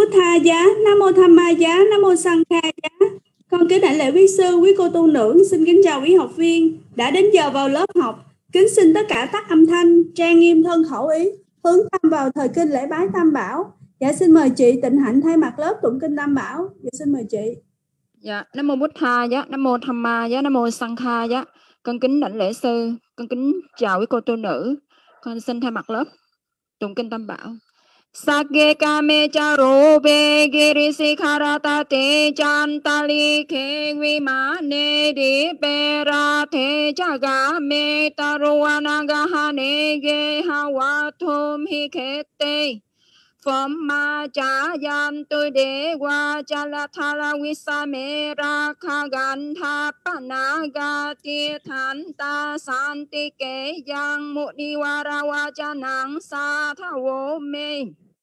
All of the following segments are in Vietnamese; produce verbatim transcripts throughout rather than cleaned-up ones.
Bút Tha Giá, Nam Mô Tham Ma Giá, Nam Mô Sang Kha Giá. Con kính đảnh lễ quý sư, quý cô tu nữ, xin kính chào quý học viên. Đã đến giờ vào lớp học, kính xin tất cả tắt âm thanh, trang nghiêm thân khẩu ý, hướng tâm vào thời kinh lễ bái Tam Bảo. Dạ xin mời chị Tịnh Hạnh thay mặt lớp tụng kinh Tam Bảo. Dạ xin mời chị. Dạ, Nam Mô Bút Tha Giá, Nam Mô Tham Ma Giá, Nam Mô Sang Kha Giá. Con kính đảnh lễ sư, con kính chào quý cô tu nữ. Con xin thay mặt lớp tụng kinh Tam Bảo. Sake kame charo be girisi kharata te chantali ke vimane di pera te jaga me taruanaga hane ge hawathum hi khete phẩm ma cha yan tôi đế qua cha la tha la vi sa me ra kha gan tha pa na ga ti than ta san ti ke yang mu ni wa ra wa cha nang sa tha wo me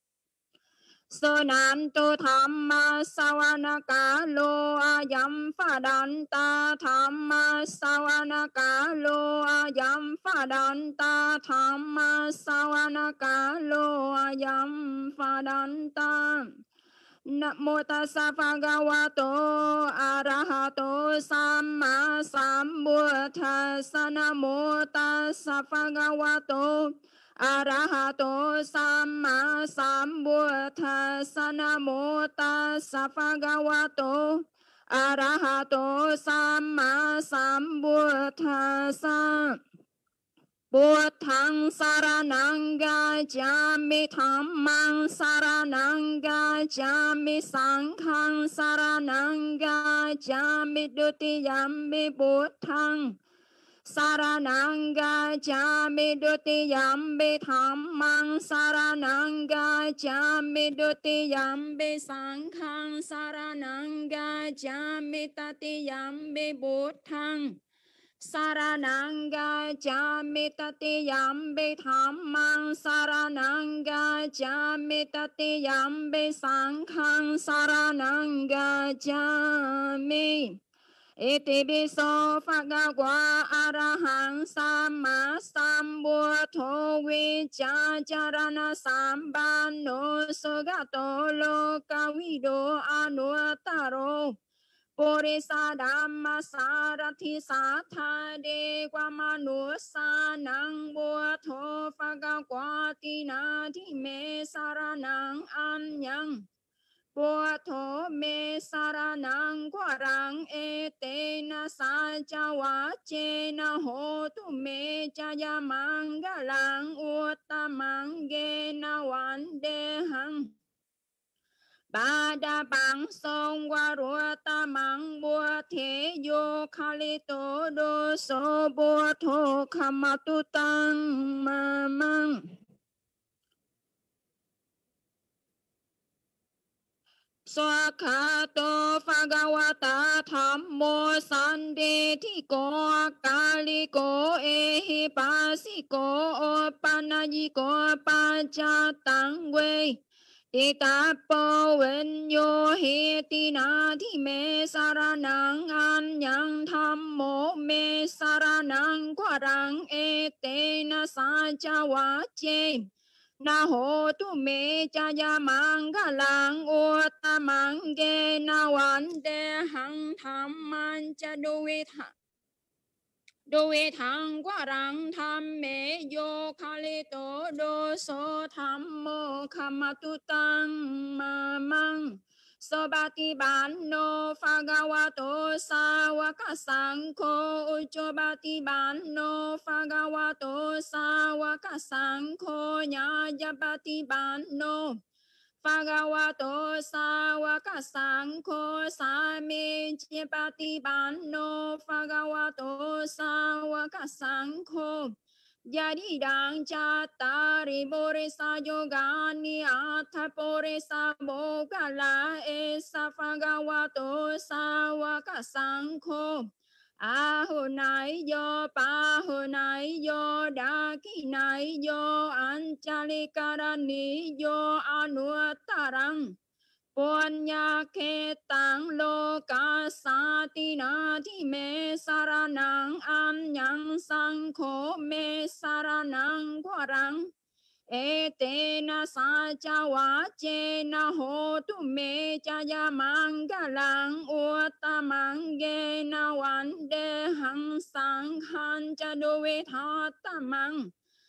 sơ nan tu tham ma sawana ka lo ayam pha dan ta tham ma sawana ka lo ayam pha dan ta tham ma sawana ka lo ayam pha dan ta. Nam mô tassa bhagavato arahato samma sambuddhassa. Nam mô tassa bhagavato arahato samma sambuddhassa. Nam mô tassa bhagavato arahato samma sambuddhassa. Buddhaṃ saranang gacchāmi, Dhammaṃ saranang gacchāmi, Saṅghāṃ saranang gacchāmi, Dutiyampi Buddhaṃ saranang gacchāmi, Dutiyampi Dhammaṃ saranang gacchāmi, Dutiyampi Saṅghāṃ saranang gacchāmi, Tatiyampi Buddhaṃ saranang gacchāmi, tatiyampi dhammaṃ saranang gacchāmi, tatiyampi saṅghāṃ saranang gacchāmi. Iti piso bhagava arahaṃ samma sambuddho vicchaccarana sampanno sugato lokavido anuttaro Purisa Dhamma Sarathi Satha Dewa Manusa Nang Buddho Bhagavati Nati Me Saranang Anyang Buddho Me Saranang Kwarang Etena Sacha Vachena Hotu Me Jaya Mangalang Uttamang Gena Vandehang Ba đa bằng song qua rùa ta mang bùa thế vô khali tổ đô sô bùa thô khama tu tăng ma mang. Swakha to phagawata thammo sande thi ko kali ko ehi pasi ko opanayi ko pacha tăng quê Ti ta po ven yo he ti na thi me saranang anyang thammo me saranang kwarang e te na sa cha wa che na ho tu me cha ya mangalang uttamang ge na wan de hang tham man cha do we tha Đô vi thang quá răng tham mê vô khali tổ đô số tham mô khama tu tăng ma mang so ba ti bán nô pha ga wa tô sa wa ka sang khô ucho ba ti bán nô pha ga wa tô sa wa ka sang khô nya ya ba ti bán nô Bhagavato Sāvaka Saṅkho Sāmi Chipati Banno Bhagavato Sāvaka Saṅkho Yadidang Chattari Borisa Yogani Atha Borisa Bogala Esa Bhagavato Sāvaka Saṅkho Aho nai yo pa ho nai yo da ki nai yo anchali karani yo anuttarang punya ke tang lo ka sa ti na thi me saranang anyang sang kho me saranang kwarang ê tê na sa cha wa chê na hô tu mê cha ya mang ga lang u ta mang ge na wan đê hằng sang han cha đô vê tha ta mang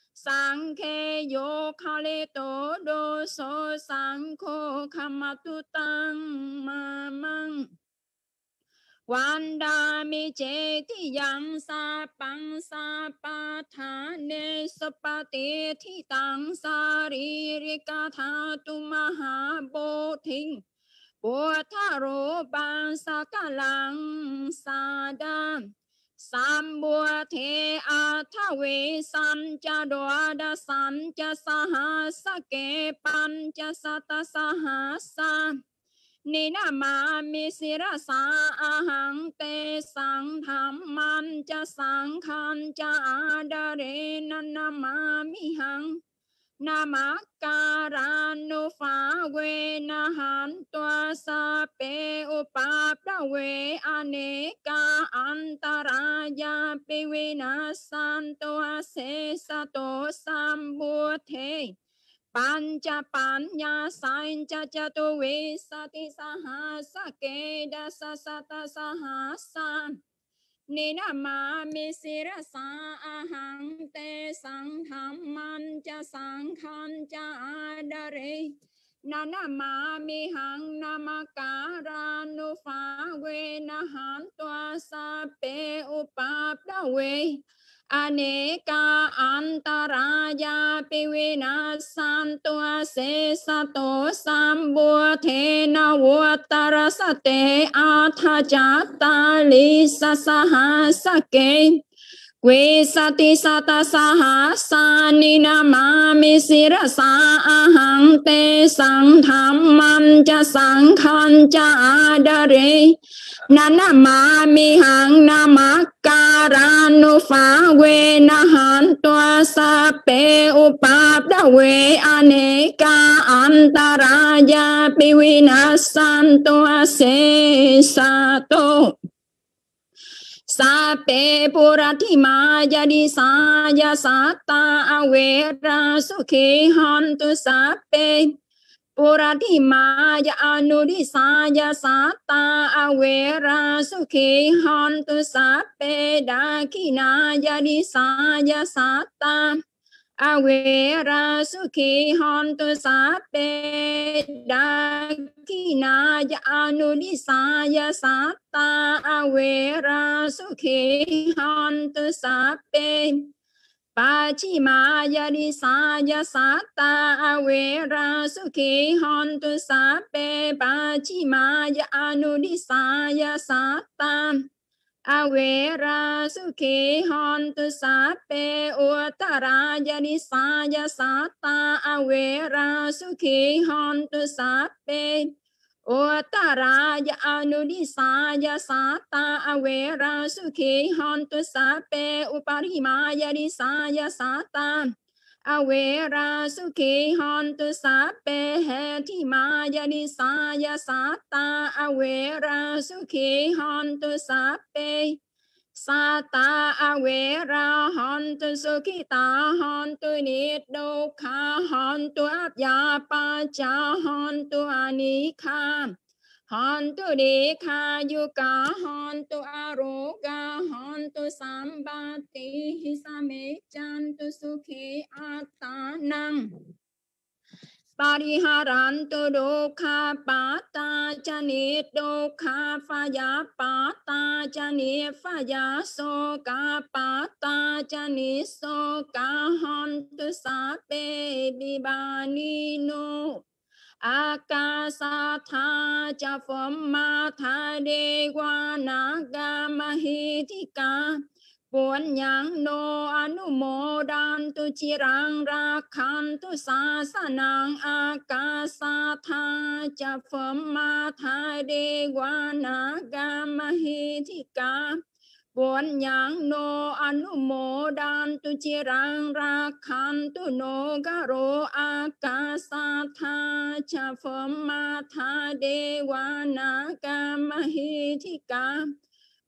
sang khe yo kha lê tổ đô so sang khô kham tu tăng ma mangวันดามิเจติยังสาปังสาปาทาเนสปติทิตังสารีริกาธาตุมหาโบธิงปุถะโรปังสกลังสาดาสัมบัวเทอาทเวสันจะดวดาสันจะสหัสเกปัญจะสัตสหัสสานินามามิสิรสาอาหังเตสังธรรมันจะสังขันจะอาดาเรนันนามามิหังนามักการานุฟาเวนะหันตัวสะเปอุปาปะเวอเนกาอันตรายาปิวินาสันตัวเสสะโตสัมบุเทปัญจปัญญาสัญจจตุวิสติสหัสเกดาสสัตสหัสสานินามามิสิรสาอาหังเตสังธรรมันจะสังขันจะอาดาเรนานามามิหังนามการานุฟาเวนะหันตัวสะเปอุปาปะเวอเนกาอันตรายาปิวินาสันตัวเสสะโตสัมบัวเทนะวัตรสเตอาทาจัตตาลิสสหัสเกเวสติสัตสหัสสานินามามิสิรสาอาหังเตสังธรรมันจะสังขันจะอาดาเรนานามามิหังนามักการานุฟาเวนะหันตัวสะเปอุปาปะเวอเนกาอันตรายาปิวินาสันตัวเสสะโตสาเปปุระธิมายาดิสายาสัตตาอเวราสุขีหันตุสาเปปุระธิมายาอนุดิสายาสัตตาอเวราสุขีหันตุสาเปดาคินายาดิสายาสัตตาอเวราสุขีหันตุสาเปดาคินายาอนุดิสายาสัตตาอเวราสุขีหันตุสาเปปัจฉิมายาดิสายาสัตตาอเวราสุขีหันตุสาเปปัจฉิมายาอนุดิสายาสัตตาอเวราสุขีหันตุสาเปอุตรายาดิสายาสัตตาอเวราสุขีหันตุสาเปอุตรายาอนุดิสายาสัตตาอเวราสุขีหันตุสาเปอุปาริมายาดิสายาสัตตาอเวราสุขีหันตุสาเปเหติมายาดิสายาสัตตาอเวราสุขีหันตุสาเปสัตตาอเวราหันตุสุขิตาหันตุนิโดคาหันตุอัปยาปัจจาหันตุอานิคาหันตุเดคายุกาหันตุอาโรกาหันตุสัมบัติหิสเมจันตุสุขีอัตตานังปาริหารันตุโดคาปาตาจานิโดคาฟายาปาตาจานิฟายาโสกาปาตาจานิโสกาหันตุสาเปบิบานิโนอากาสาธาจะฟมมาธาเดวานากามหิติกาปุญญังโนอนุโมดันตุจิรังราคันตุสาสนังอากาสาธาจะฟมมาธาเดวานากามหิติกาปุญญังโนอนุโมดันตุจิรังราคันตุโนกโรอากาสาธาจะฟมมาธาเดวานากามหิติกา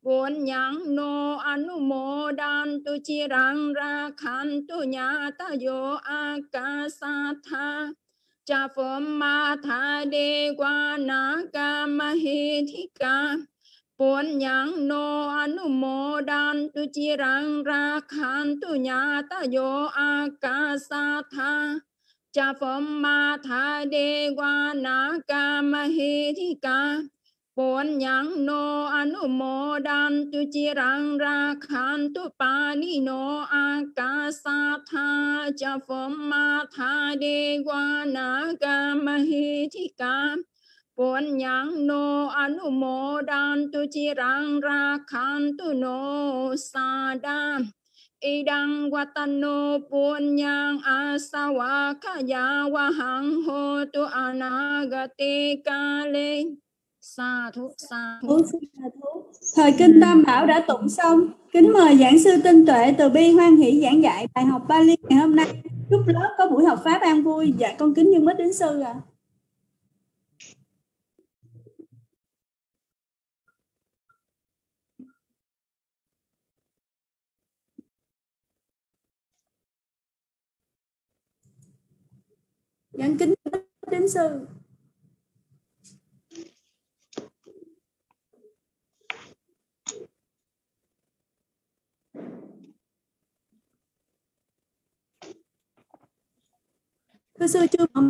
Buồn nhang no anu mô đan tu chi rang ra khan tu nhà ta yo akasatha cha phom ma tha de qua na ca ma hi thi ca Buồn nhang no anu mô đan tu chi rang ra khan tu nhà ta yo akasatha cha phom ma tha de qua na ca ma hi thi ca Buồn nhang no anu mô đan tu chi rang ra khan tu pa ni no akasatha cha phom ma tha de qua na ca ma hi thi ca Buồn nhang no anu mô đan tu chi rang ra khan tu no sa đa idang watano buồn nhang asawa kaya wa hang ho tu anagate kale sa thu sa thu. Thời kinh Tam Bảo đã tụng xong, kính mời giảng sư Tinh Tuệ từ bi hoan hỷ giảng dạy bài học Pali ngày hôm nay. Chúc lớp có buổi học pháp an vui. Dạ con kính dân mít đến sư ạ. À. Dạ kính đến sư. Thưa sư chưa mở.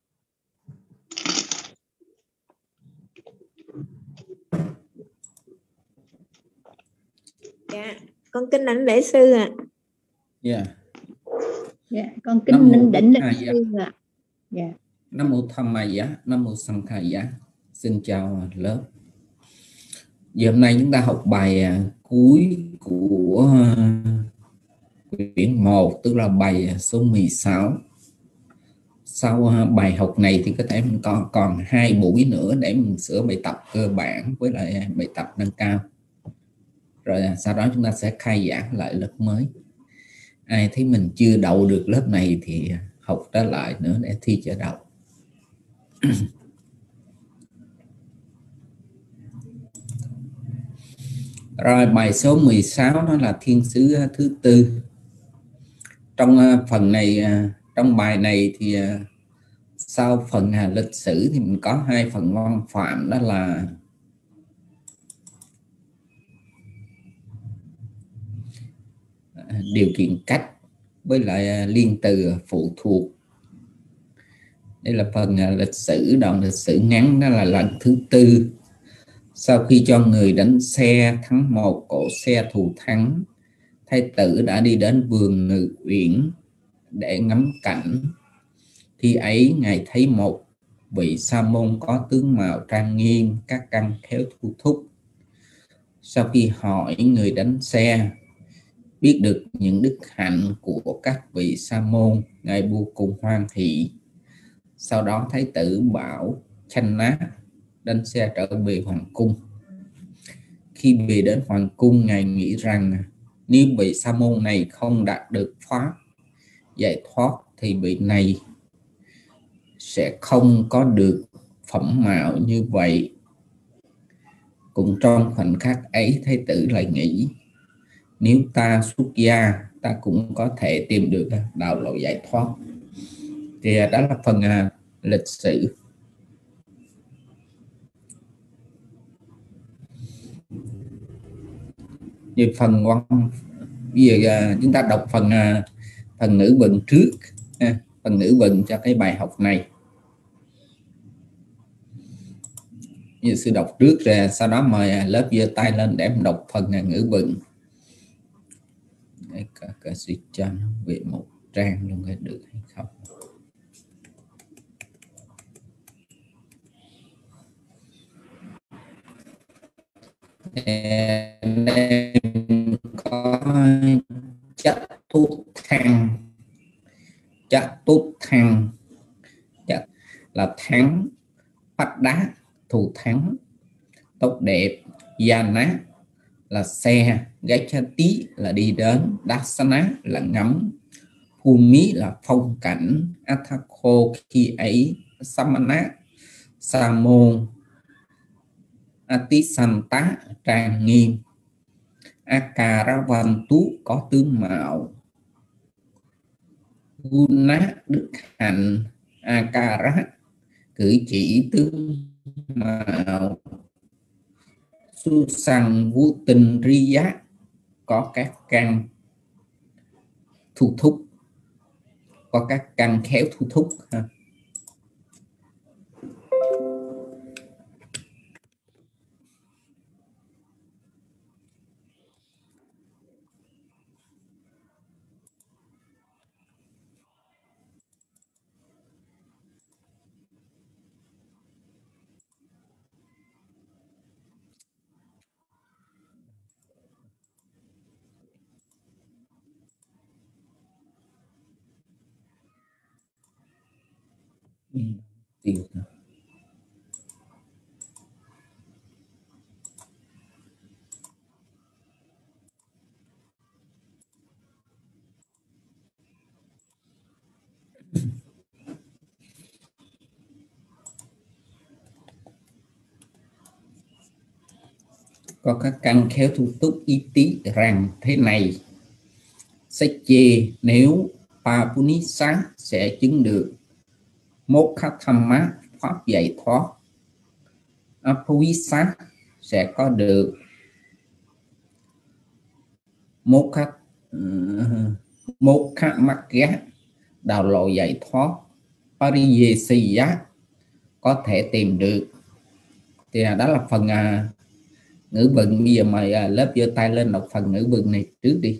Dạ, con kính lãnh lễ sư ạ. À. Dạ. Dạ, con kính lãnh đỉnh lễ sư ạ. À. Dạ. Nam mô Tham Ma Giá, Nam mô Sang Kha Giá. Xin chào lớp. Giờ hôm nay chúng ta học bài cuối của quyển một, tức là bài số mười sáu. Sau bài học này thì có thể mình còn còn hai buổi nữa để mình sửa bài tập cơ bản với lại bài tập nâng cao. Rồi sau đó chúng ta sẽ khai giảng lại lớp mới. Ai thấy mình chưa đậu được lớp này thì học trở lại nữa để thi cho đậu. Rồi bài số mười sáu đó là thiên sứ thứ tư. Trong phần này, trong bài này thì sau phần lịch sử thì mình có hai phần văn phạm, đó là điều kiện cách với lại liên từ phụ thuộc. Đây là phần lịch sử, đoạn lịch sử ngắn, đó là lần thứ tư. Sau khi cho người đánh xe thắng một cỗ xe thù thắng, thái tử đã đi đến vườn Ngự Uyển để ngắm cảnh. Khi ấy ngài thấy một vị sa môn có tướng mạo trang nghiêm, các căn khéo thu thúc. Sau khi hỏi người đánh xe biết được những đức hạnh của các vị sa môn, ngài vô cùng hoan hỷ. Sau đó thái tử bảo Chanh Nát đánh xe trở về hoàng cung. Khi về đến hoàng cung, ngài nghĩ rằng nếu vị sa môn này không đạt được pháp giải thoát thì vị này sẽ không có được phẩm mạo như vậy. Cũng trong khoảnh khắc ấy, thái tử lại nghĩ, nếu ta xuất gia, ta cũng có thể tìm được đạo lộ giải thoát. Thì đó là phần uh, lịch sử. Về phần văn, bây giờ uh, chúng ta đọc phần uh, phần ngữ vựng trước, uh, phần ngữ vựng cho cái bài học này. Như sư đọc trước rồi, sau đó mời lớp giơ tay lên để mình đọc phần uh, ngữ vựng. Để cả, cả suy cho nó về một trang luôn hay được hay không. Đây có chất thuốc thăng, chất thuốc thăng chất là thắng, phát đá, thù thắng, tốt đẹp, gia nát là xe, gáy cha tí là đi đến, Dasana là ngắm, Phumi là phong cảnh, Athakho khi ấy, Samana sa môn, Atisanta trang nghiêm. Akaravantu có tướng mạo, Guna đức hạnh, Akara cử chỉ tướng mạo, Susang vũ tình Riya có các căn thu thúc, có các căn khéo thu thúc ha. Tiêu. Có các căn khéo thu túc ý tí rằng thế này, sách chê nếu Papunisa sẽ chứng được Mokkhathamma pháp giải thoát, Apavisa sẽ có được Mokha Mokhamagga đạo lộ giải thoát, Pariyesaya có thể tìm được. Thì đó là phần à, ngữ vựng. Bây giờ mời à, lớp giơ tay lên đọc phần ngữ vựng này trước đi.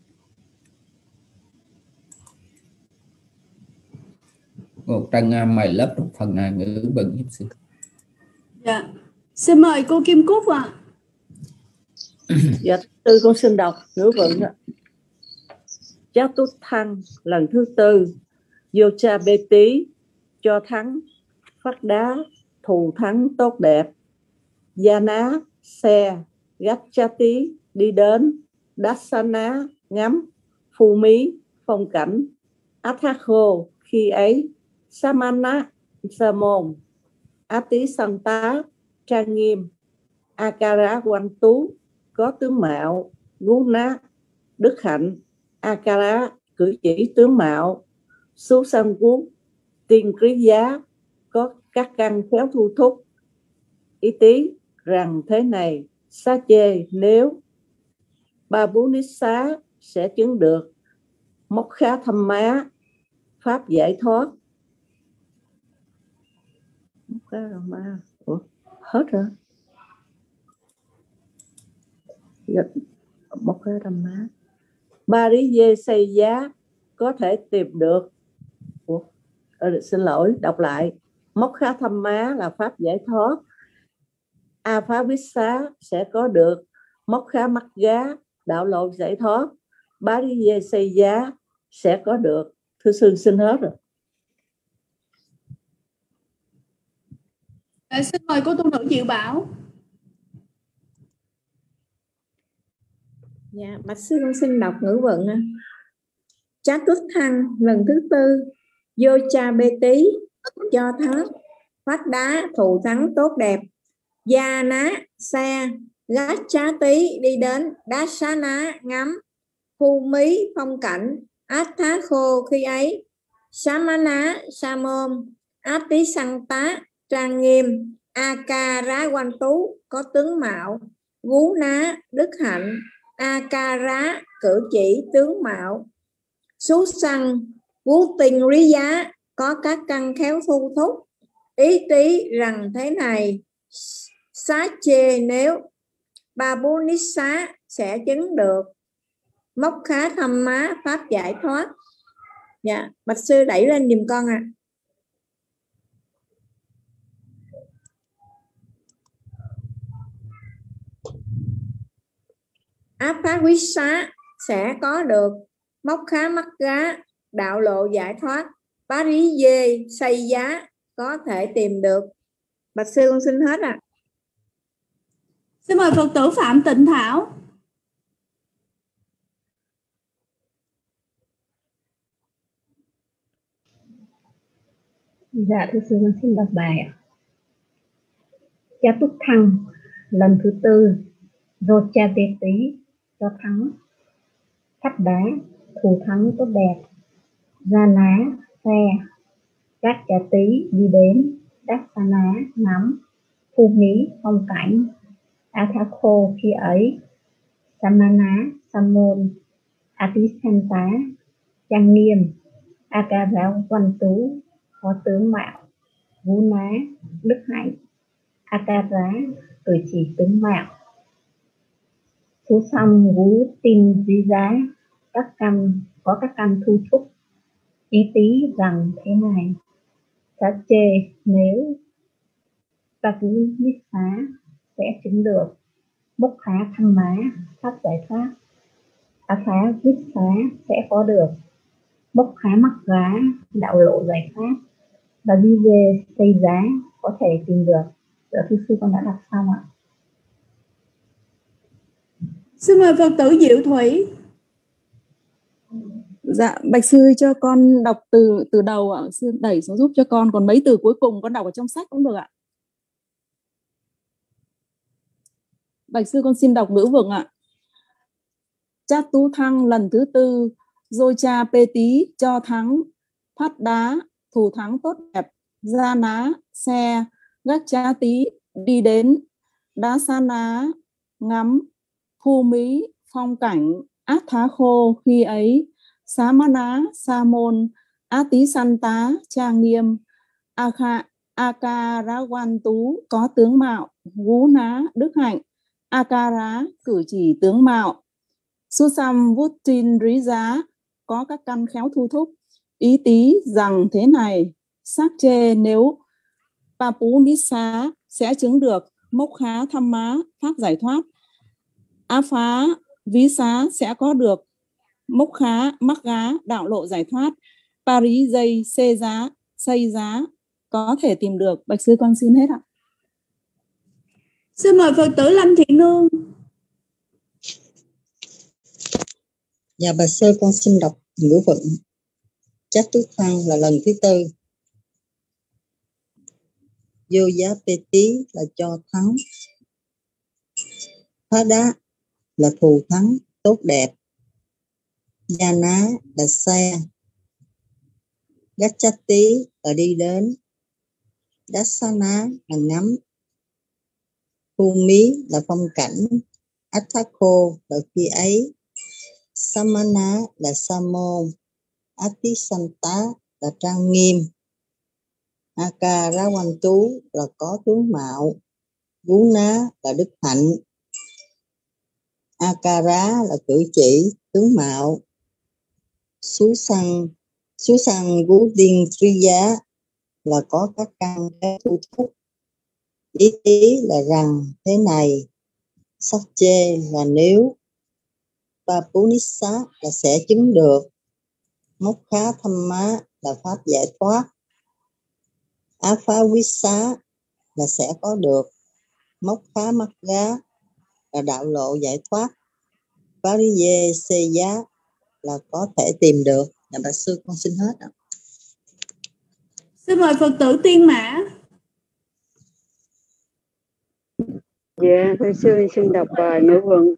Một Trân à, mời lớp đọc phần à, ngữ vựng giúp sư. Dạ. Xin mời cô Kim Cúc ạ. À. Dạ, tư con xin đọc ngữ vựng ạ. Chát tút thăng lần thứ tư, Yocha bê tí cho thắng, phát đá thù thắng tốt đẹp, gia ná xe, gách cha tí đi đến, Dasana ngắm, phu mí phong cảnh, Athakho khi ấy, Samana sa môn, Ati santa trang nghiêm, Akara quan tú có tướng mạo, Guna đức hạnh, Akara cử chỉ tướng mạo, Susan quốc tiên quý giá có các căn khéo thu thúc. Ý tí rằng thế này, Sa chê nếu Babunissa sẽ chứng được Mokkhathamma pháp giải thoát. Mokkhathamma Ủa, hết rồi. Mokkhathamma Pariyesaya có thể tìm được. Ủa, ờ, xin lỗi, đọc lại. Mokkhathamma là pháp giải thoát, Apavisa sẽ có được, Mokhamagga đạo lộ giải thoát, Pariyesaya sẽ có được. Thưa sư xin hết rồi. À, xin mời cô tu nữ Diệu Bảo. Dạ, bạch sư con xin đọc ngữ vựng. Chát tút thăng lần thứ tư, Yocha bê tí cho thắng, phát đá thù thắng tốt đẹp, gia ná xe, gách chá tí đi đến, đá xá ná ngắm, phu mí phong cảnh, át thá khô khi ấy, Samana sa môn, át tí sanh tá trang nghiêm, Akara quan tú có tướng mạo, Gú ná đức hạnh, Akara cử chỉ tướng mạo, Sú sanh Vũ tình rí giá có các căn khéo thu thúc. Ý tí rằng thế này, Xá chê nếu Babunissa sẽ chứng được Mokkhathamma pháp giải thoát. Dạ, bạch sư đẩy lên giùm con ạ. À. Apavisa sẽ có được Mokhamagga đạo lộ giải thoát, Pariyesaya có thể tìm được. Bạch sư con xin hết ạ. À. Xin mời Phật tử Phạm Tịnh Thảo. Dạ thưa sư con xin đọc bài ạ. Cha túc thăng lần thứ tư, Rocha tê tí cho thắng, thách đá, thù thắng tốt đẹp, gia ná, xe, các trà tí đi đến, đắc sa ná, ngắm, phu mỹ, phong cảnh, a tha khô khi ấy, samana, samon, atisanta, trang nghiêm, akara văn tú, có tướng mạo, vũ ná, đức hạnh, akara, cử chỉ tướng mạo, số xăm vũ tin duy giá, các căn có các căn thu thúc, ý tí rằng thế này, sát chê nếu ta cứ biết phá sẽ chứng được, bốc khá thăng má pháp giải thoát, á phá quyết phá sẽ có được, bốc khá mắc giá đạo lộ giải thoát, và đi về xây giá có thể tìm được. Dạ thưa sư con đã đọc xong ạ. Xin mời Phật tử Diệu Thủy. Dạ, bạch sư cho con đọc từ từ đầu ạ, sư đẩy xuống giúp cho con, còn mấy từ cuối cùng con đọc ở trong sách cũng được ạ. Bạch sư con xin đọc ngữ vựng ạ. Chát tú thăng lần thứ tư, dôi cha pê tí cho thắng, phát đá thù thắng tốt đẹp, gia ná xe, gác cha tí đi đến, đá sa ná ngắm, phu mỹ phong cảnh, át thá khô khi ấy, xá má ná sa môn, á tí săn tá trang nghiêm, a kha a ca rá quan tú có tướng mạo, vú ná đức hạnh, a ca rá cử chỉ tướng mạo, su sam vút tin rí giá có các căn khéo thu thúc, ý tí rằng thế này, sắc chê nếu pa pú nít xá sẽ chứng được, mốc khá thăm má pháp giải thoát, á phá ví xá sẽ có được, mốc khá mắc gá đạo lộ giải thoát, Paris dây xê giá xây giá có thể tìm được. Bạch sư con xin hết ạ. Xin mời Phật tử Lâm Thiện Nương. Dạ bạch sư con xin đọc ngữ vựng. Chát tú thăng là lần thứ tư, vô giá pê tí là cho thắng, phá đá là thù thắng tốt đẹp, gia ná là xe, gác chát tí là đi đến, đá sa ná là ngắm, phu mí là phong cảnh, át thá khô là khi ấy, samana là sa môn, atisanta là trang nghiêm, aka ra quan tú là có tướng mạo, vú ná là đức hạnh, akara là cử chỉ tướng mạo, xú săn xú săn vú điên tri giá là có các căn thu thúc, ý ý là rằng thế này, sắc chê là nếu, Papunissa là sẽ chứng được, mốc khá thăm má là pháp giải thoát, á phá quý xá là sẽ có được, mốc khá mắc gá là đạo lộ giải thoát, Parise xê giá là có thể tìm được. Dạ bạch sư con xin hết ạ. Xin mời Phật tử Tiên Mã. Dạ thưa sư xin đọc bài ngữ vựng.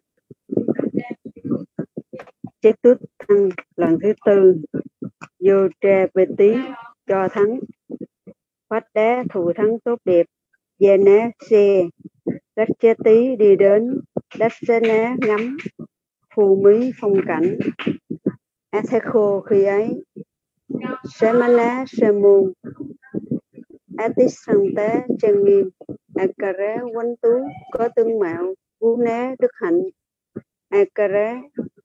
Chát tú thăng lần thứ tư, vô tra bê tí cho thắng, phát đá thù thắng tốt đẹp, gia ná xe, đắc chá tí đi đến, đắc xá ná ngắm, phù mỹ phong cảnh, á thá khô khi ấy, xá má ná sa môn, á tí săn tá trang nghiêm, a ca rá quánh tú có tướng mạo, vú ná đức hạnh, a ca rá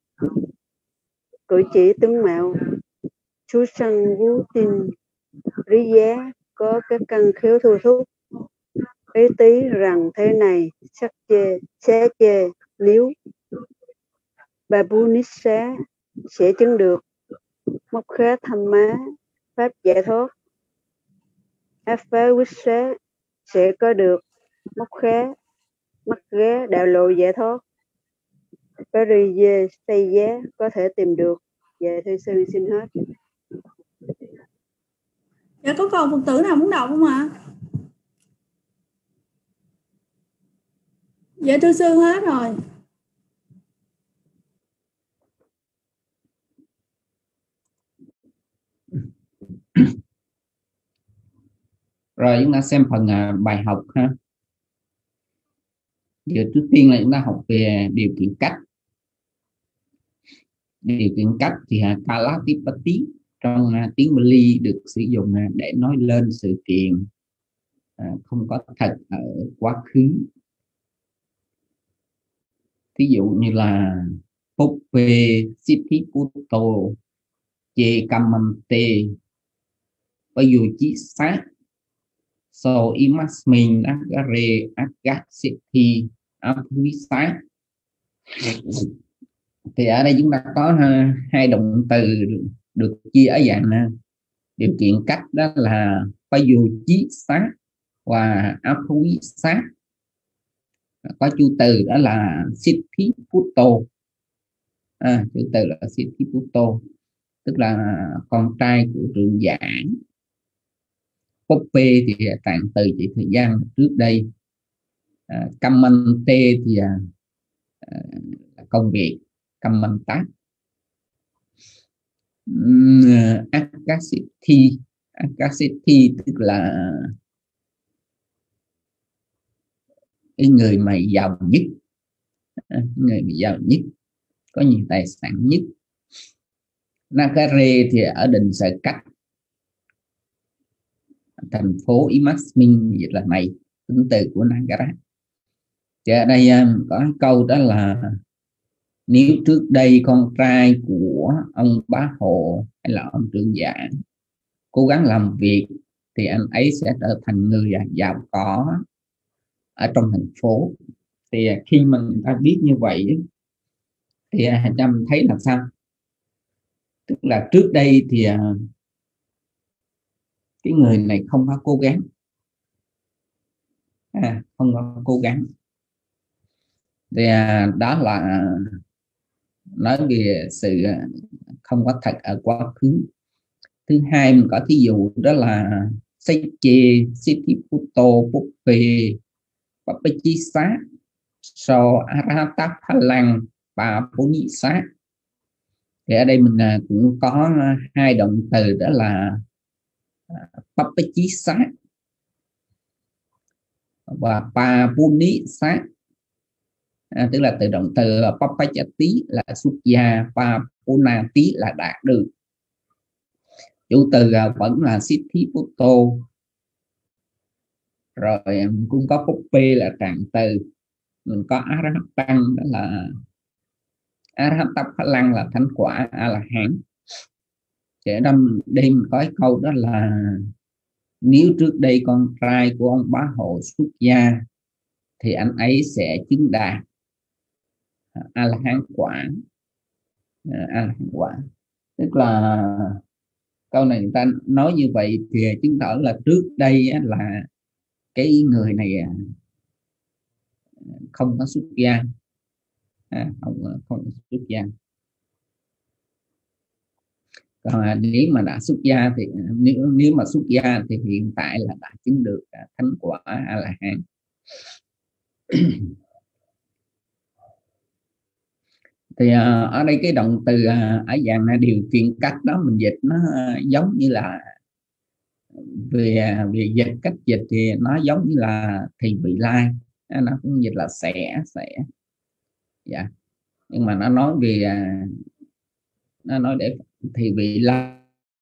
cử chỉ tướng mạo, chú sanh vú tin rí giá có các căn khéo thu thúc, ý tí rằng thế này, sắc chê xá chê nếu, bà bu nít xá sẽ chứng được, mốc khá thăm má pháp giải thoát, á phá quyết xá sẽ có được, mốc khá mắc ghé đạo lộ giải thoát, Paris xây giá có thể tìm được. Dạ thưa sư xin hết. Dạ có còn Phật tử nào muốn đọc không ạ? Dạ thưa sư hết rồi. Rồi chúng ta xem phần uh, bài học ha. Điều trước tiên là chúng ta học về điều kiện cách. Điều kiện cách thì uh, Kalatipati trong uh, tiếng Bali được sử dụng uh, để nói lên sự kiện uh, không có thật ở quá khứ. Ví dụ như là Poppe Siddhiputto Che Kamante Payuchi-sát So Imasmin Agare Agat Siddhi Apvisát. Thì ở đây chúng ta có hai động từ được chia ở dạng điều kiện cách, đó là Payuchi-sát và Apvisát. Có chủ từ đó là Siddhiputto, à, chủ từ là Siddhiputto, tức là con trai của trưởng giả. Poppe thì trạng từ chỉ thời gian trước đây. à, Kamante thì à, là công việc, Kamanta. Akasithi, Akasithi tức là cái người mà giàu nhất, người mà giàu nhất, có nhiều tài sản nhất. Nagare thì ở định sở cách, thành phố Imasmin dịch là này, tính từ của Nagara. Thì ở đây có câu đó là nếu trước đây con trai của ông bá hộ hay là ông trưởng giả cố gắng làm việc thì anh ấy sẽ trở thành người giàu có ở trong thành phố. Thì khi mà người ta biết như vậy thì Trâm thấy là sao? Tức là trước đây thì cái người này không có cố gắng, à, không có cố gắng. Thì đó là nói về sự không có thật ở quá khứ. Thứ hai mình có thí dụ đó là Seche Siddhiputto Poppe Papachisa So Arataphalang Papunisa. Thì ở đây mình cũng có hai động từ đó là Papachisa và Papunisa. À, tức là từ động từ Papachati là xuất gia, Papunati là đạt được. Chủ từ vẫn là Siddhiputto. Rồi cũng có Poppe là trạng từ. Mình có Arahatan đó là Arahantaphalang là thánh quả A-la-hán. Thì ở đây mình có cái câu đó là nếu trước đây con trai của ông bá hộ xuất gia thì anh ấy sẽ chứng đạt A-la-hán quả. A-la-hán quả tức là câu này người ta nói như vậy thì chứng tỏ là trước đây là cái người này không có xuất gia, à, không không xuất gia. Còn nếu mà đã xuất gia thì nếu nếu mà xuất gia thì hiện tại là đã chứng được thánh quả A-la-hán. Thì uh, ở đây cái động từ uh, ở dạng điều kiện cách đó mình dịch nó uh, giống như là về về dịch, cách dịch thì nó giống như là thì vị lai, nó cũng dịch là sẽ sẽ dạ, nhưng mà nó nói về uh, nó nói để thì vị lai.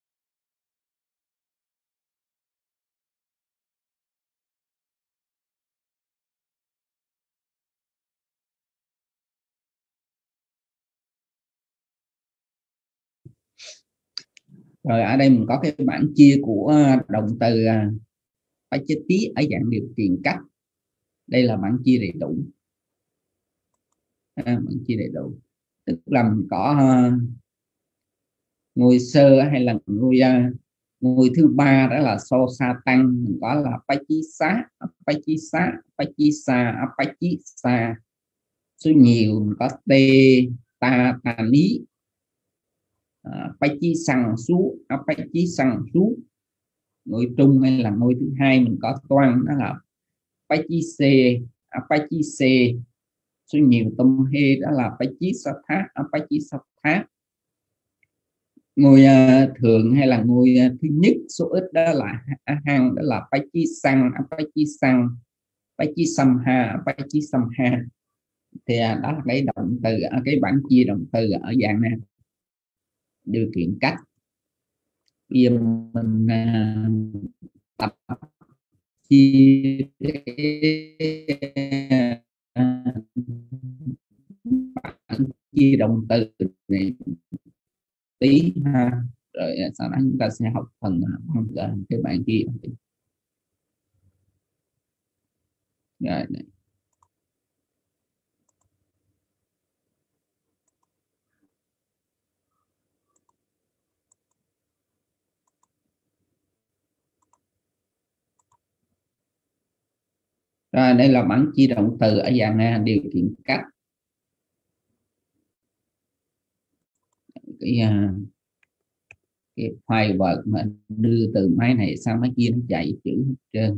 Rồi ở đây mình có cái bảng chia của động từ Pachati ở dạng điều kiện cách. Đây là bảng chia đầy đủ. À, bảng chia đầy đủ. Tức là mình có uh, ngôi sơ hay là ngôi uh, ngôi thứ ba đó là so sa tăng, mình có là Pachisa, Pachisa, Pachisa, Pachisa. Số nhiều mình có T, Ta, Ta, Ní. Uh, Pachi sang sú, Apachi sang sú. Ngôi trung hay là ngôi thứ hai mình có toan đó là Pachi se, Apachi se. Số nhiều tâm hê đó là Pachi sa thá, Apachi sa thá. ngôi uh, thường hay là ngôi uh, thứ nhất số ít đó là hang, đó là Pachi Sang, Pachi Sang, Pachi Samha, Pachi Samha. Thì uh, đó là cái động từ, uh, cái bảng chia động từ ở dạng này, điều kiện cách. Bây giờ mình uh, tập chia bảng chia động từ này tí ha, rồi sau đó chúng ta sẽ học phần uh, cái bảng chia động từ. Rồi này. Rồi đây là bảng chia động từ ở dạng này, điều kiện cách. Cái uh, cái file vật mà đưa từ máy này sang máy kia nó chạy chữ hết trơn.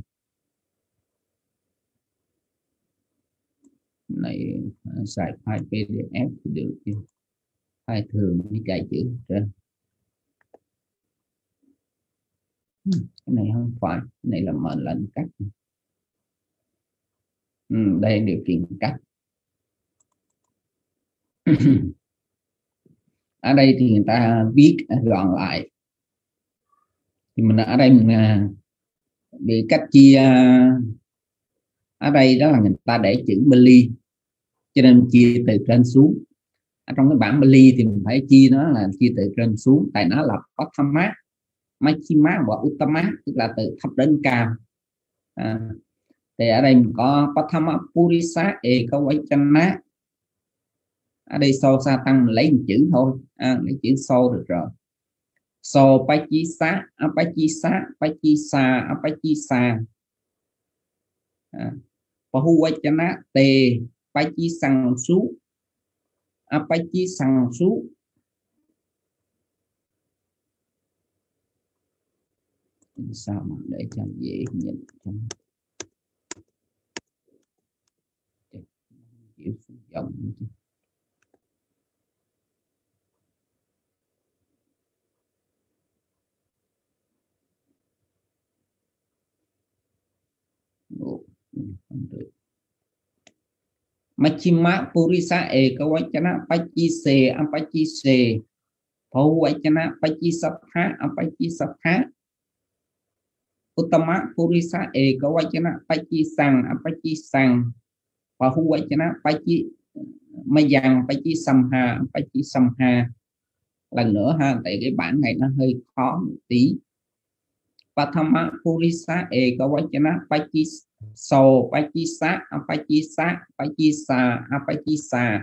Này xài file pê đê ép thì được chứ, file thường nó chạy chữ hết trơn. Cái này không phải, cái này là mệnh lệnh cắt. Ừ, đây điều kiện cắt. Ở đây thì người ta viết gọn lại, thì mình ở đây mình bị cách chia ở đây đó là người ta để chữ Bali, cho nên chia từ trên xuống. Ở trong cái bảng Bali thì mình phải chia nó là chia từ trên xuống, tại nó là Pathama, Machima và Uttama, tức là từ thấp đến cao. À, thì ở đây mình có Pathama Purisa Ekavachana. Ở đây so sa tăng mình lấy một chữ thôi, à, lấy chữ so được rồi. So Pachisa, Apachisa, Pachisa, Apachisa. À, Pahuvachana Te Pachisang Su, Apachisang Su. Sao mà để cho dễ nhìn trong kiểu dòng chứ. Machima Purisa Ekavachana Pachise Apachise Pahuvachana Pachisatha Apachisatha Uttama Purisa Ekavachana Pachisang Apachisang Pahuvachana Pachi Mayang Pachisamha Pachisamha. Lần nữa ha, tại cái bản này nó hơi khó một tí. Pathama Purisa Ekavachana Pachis So Pachisa Apachisa Pachisa Apachisa.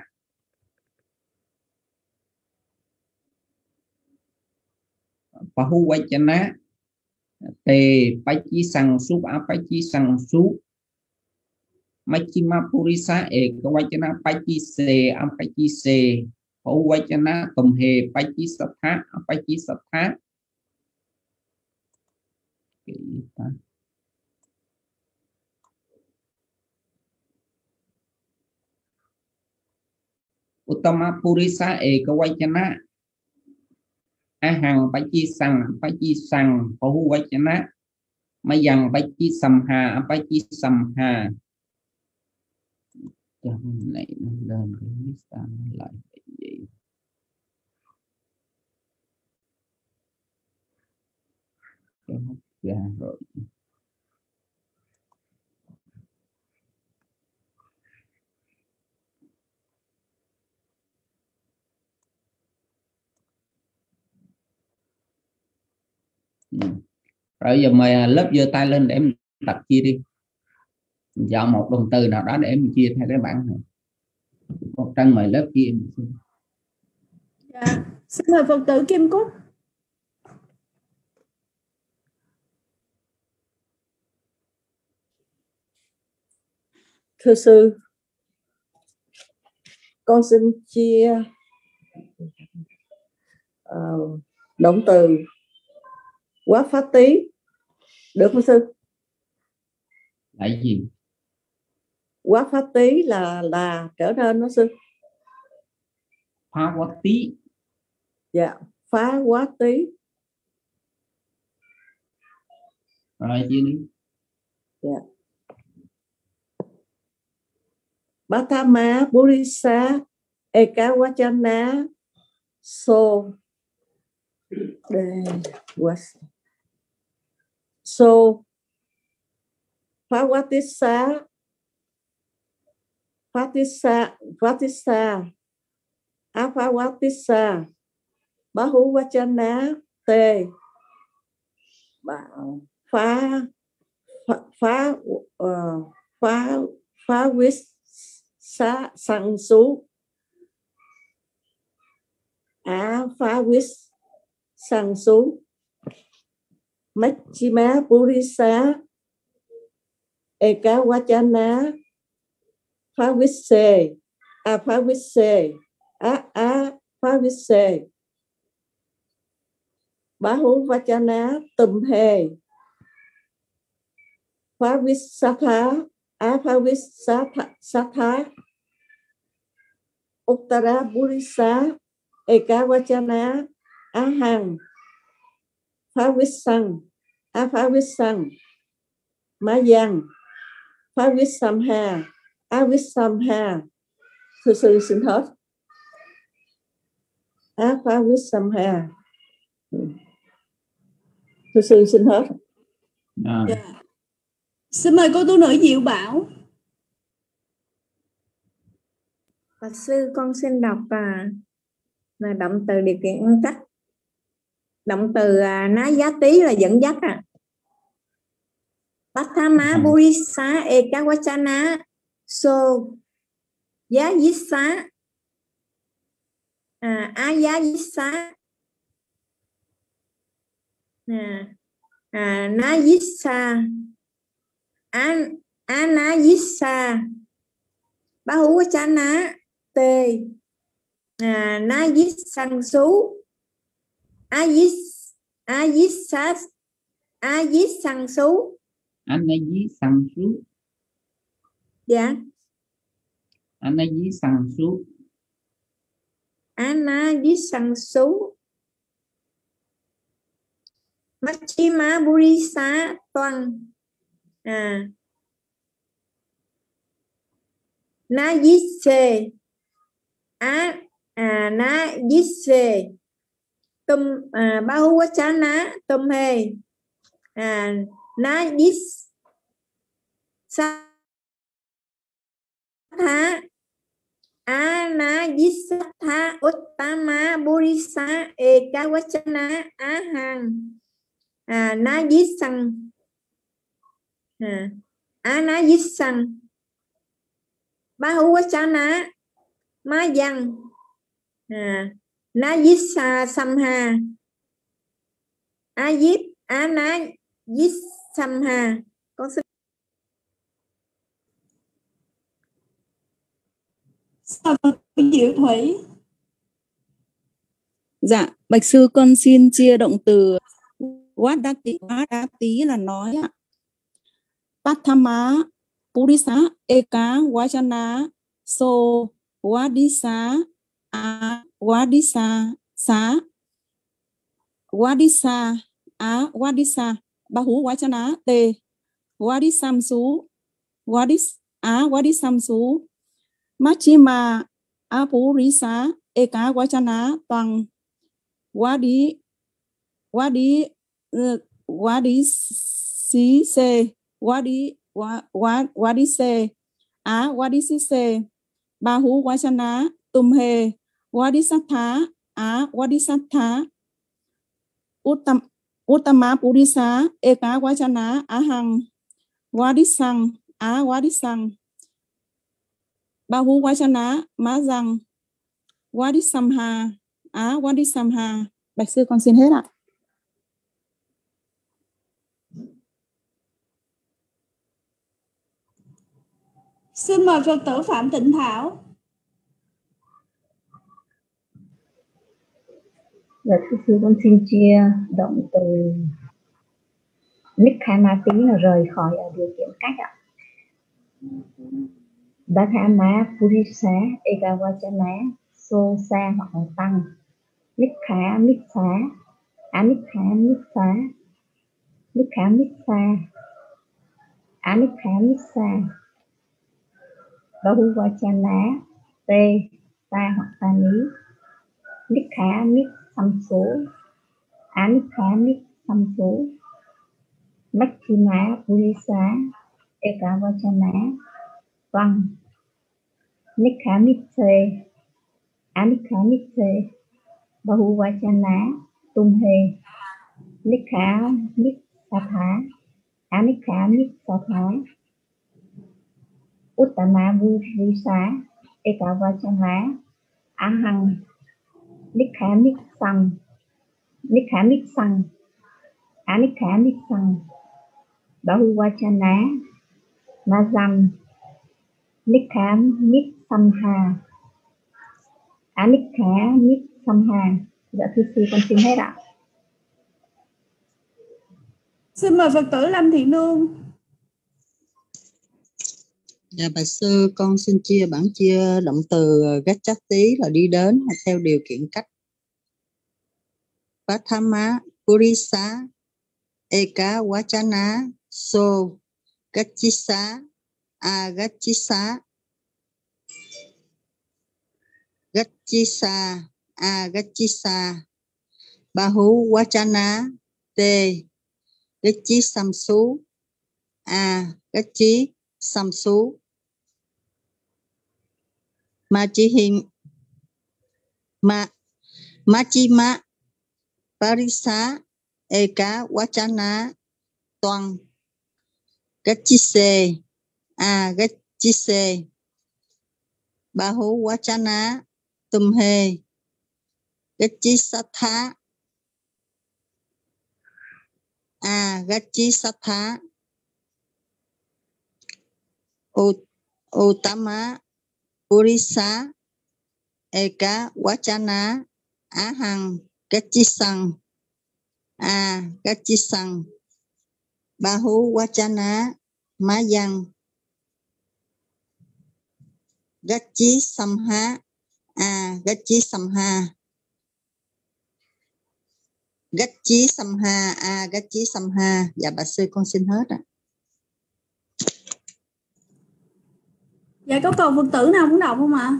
Pahuvachana Te Pachisang Su Apachisang Su. Machima Purisa Ekavachana Pachise Apachise Pahuvachana Tùm Hề Pachisatha Apachisatha. Uttama Purisa Ekavachana Ahang Pachisang Pachisang Pahuvachana Mayang Pachisamha Pachisamha. Cho này nó lên cái list lại vậy. Cái hút ra rồi. Ừ. Rồi giờ mời lớp giơ tay lên để mình tập chia đi. Mình chọn một động từ nào đó để mình chia theo cái bảng này. Một trang mời lớp chia. Dạ. Xin mời Phật tử Kim Cúc. Thưa sư, con xin chia uh, động từ quá phát tí được không sư? Là gì? Quá phát tí là là trở nên đó sư. Phá quá tí. Dạ, phá quá tí. Rồi chia đi. Yeah. Bhatama Purisa Ekawachana So was So Phawatissa Phatissa Phatissa Aphawatissa Bahuvachana Tê phá phá phá uh, phá phá vít sa sang sú á phá vít sang sú Machima Purisa Ekawachana phá vít xê a phá vít xê á á phá vít xê Bahuvachana Tum Hê phá vít sa thá á phá vít sa thá sa thá Uttara Purisa Ekawachana Ahang phá vít sang á phá vít sang Mayang phá vít samha á vít samha. Thưa sư xin hết. Á phá vít samha. Thưa sư xin hết. À. Yeah. Xin mời cô tu nữ Diệu Bảo. Và sư con xin đọc à, là động từ điều kiện ngăn cách. Động từ à, ná giá tí là dẫn dắt à. Bhatama Purisa Ekawachana So Giá Dít Xá à, Á Giá Dít Xá à, à, Ná Dít Xá Á Á Ná Dít Xá Bahuvachana Tê à, Ná Dít Sang Sú Á Dít Á Dít Xá Á Dít Sang Sú Anh ấy dí sang sú. Dạ. Anh ấy dí sang sú. Anh ấy dí sang sú. Machima Purisa Toàn à Na dí xê á à na dí xê Tum à Bahuvachana Tum Hê à na dí sa tha á na dí sa tha Uttama Purisa Ekawachana Ahang à na dí sang à á na dí sang Bahuvachana Mayang à na dí sa samha á dít á na dí samha. Con xin Sao Diệu Thủy. Dạ, bạch sư con xin chia động từ Wat đa tí, Wat đa tí là nói ạ. Bhatama Purisa Ekawachana So Wadisa A Wadisa Sa Wadisa A Wadisa Bahuvachana Tê Wadisamsu Wadis A Wadisamsu Machima Apurisa Ekawachana Toàn Wadi Wadi Wadi Si Se Wadi Wadi Se Á Wadi Si Se Bahuvachana Tum Hê Wadi Sattha Á Wadi Sattha Uttam Uttama Purisa Ekawachana Ahang Wadi Sang Á Wadi Sang Bahuvachana Mazang Wadi Samha Á Wadi Samha. Bạch sư con xin hết ạ. Xin mời Phật tử Phạm Tịnh Thảo. Dạ thưa sư con xin chia động từ Nikhamati là rời khỏi ở điều kiện cách ạ. Bhatama Purisa Ekawachana So Sa hoặc là tăng Niết khả niết xá, á niết khả niết xá, niết khả niết xa, á niết khả niết xa, Bahuvachana tê ta hoặc ta ní, niết khả niết xăm số, á niết khả niết xăm số, Machchima Purisa Ekavachana Văn, niết khả niết thê, á niết khả niết thê, Bahuvachana tung hê, niết khả niết sa thá, á niết khả niết sa thá, Uttama Purisa Ekavachana á hằng, niết khả niết sằng, niết khả niết sằng, á niết khả niết sằng, Bahuvachana na dâm, niết khả niết sam hà, á niết khả niết sam hà. Dạ thưa sư con xin hết ạ. Xin mời Phật tử Lâm Thị Nương. Dạ bạch sư, con xin chia bản chia động từ Gachati là đi đến theo điều kiện cách. Pathama Purisa Eka Vachana So Gachisa Agachisa Gachisa Agachisa Bahu Vachana Te Gachi Samsu A Gachi Samsu Machihim Ma Machima Parisa Eka Vachana Toàn Gachise A Gachise Bahu Vachana Tumhe Gachisatha A Gachisatha Uttama Purisa Eka Vachana Á hằng Gachisang A Gachisang Bahu Vachana Mayang Gachi Samha A Gachi Samha Gachi Samha A Gachi Samha. Dạ bà sư con xin hết ạ. Dạ có cầu Phật tử nào muốn đọc không ạ?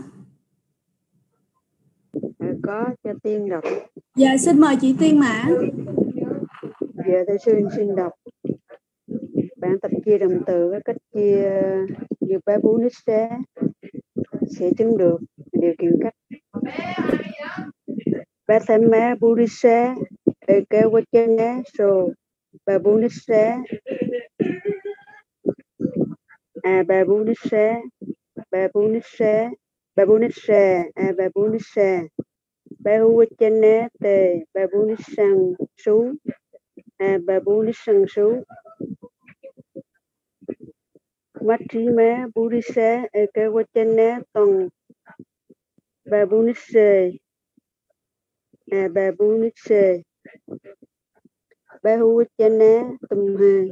À, có, cho Tiên đọc. Dạ xin mời chị Tiên Mã. Dạ thưa sư xin đọc bản tập chia động từ với cách chia như bé bú nít xé sẽ chứng được điều kiện cách. Ba tham má bú nít xé ê kéo qua chân á sô ba bú nít xé à ba bú nít xé ba bú nít xé ba bú nít xé à ba bú nít xé ba hú qua chân á tề ba bú nít sang sú à ba bú nít sang sú Machchima Purisa Ekavachana Toàn Babunisse à Babunisse Bahuvachana Tumha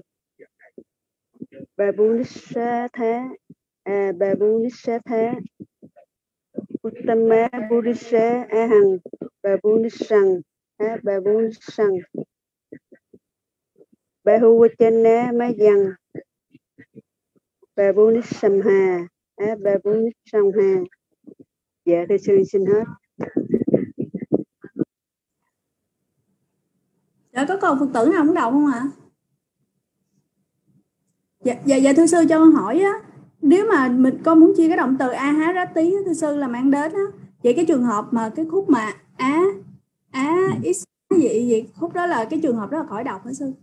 Babunissatha à Babunissatha Uttama Purisa A hằng Babunissang à Babunissang Bahuvachana Mayang Babunissam-ha à, Babunissam-ha. Dạ thưa sư xin hết. Dạ có cầu Phật tử nào muốn đọc không ạ? Dạ, dạ, dạ thưa sư cho con hỏi á, nếu mà mình con muốn chia cái động từ a há rá tí thưa sư là mang đến á, vậy cái trường hợp mà cái khúc mà á á x vậy vậy khúc đó là cái trường hợp đó là khỏi đọc hả sư?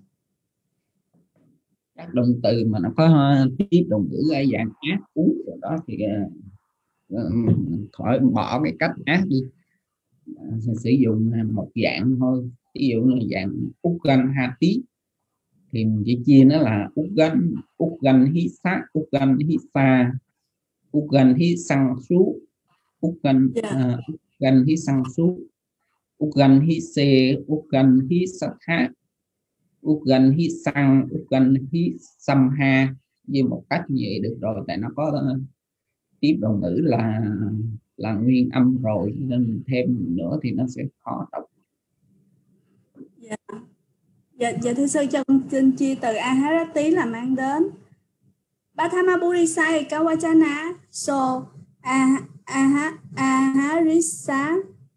Các động từ mà nó có tiếp động ngữ ai dạng ác cú rồi đó thì uh, khỏi bỏ cái cách ác đi, uh, sử dụng một dạng thôi. Ví dụ như dạng úc ganh ha tí thì mình chỉ chia nó là úc ganh úc ganh hí sát úc ganh hí xa úc ganh hí xăng sú úc ganh uh, úc ganh hí xăng sú úc ganh hí xê úc ganh hí sát hát úc ganh hí xăng úc ganh hí xăm ha, như một cách như vậy được rồi, tại nó có uh, tiếp động ngữ là là nguyên âm rồi, nên thêm nữa thì nó sẽ khó đọc. Dạ, dạ, dạ thưa sư, cho con xin chia từ Aharati là mang đến. Pathamapurisa Kawachana so aha Aharisa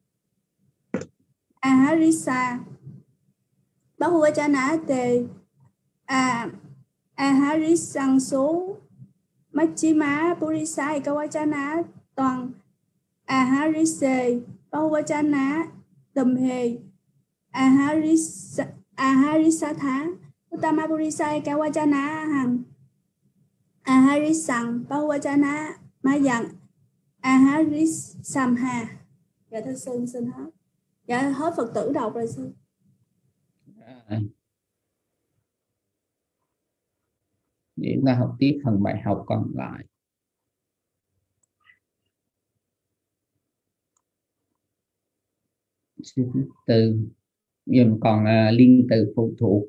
Aharisa Bahuvachana te a Aharisang số Machima Purisa Kawachana toàn Aharise Bahuvachana tùm hề Aharisa Aharisatha Uttamapurisa Kawachana hằng Aharisang Bahuvachana ma dặn Aharisamha. Dạ thưa sư, xin hết. Dạ hết Phật tử đọc rồi sư. Để chúng ta học tiếp phần bài học còn lại. Thứ tư, giờ còn uh, liên từ phụ thuộc.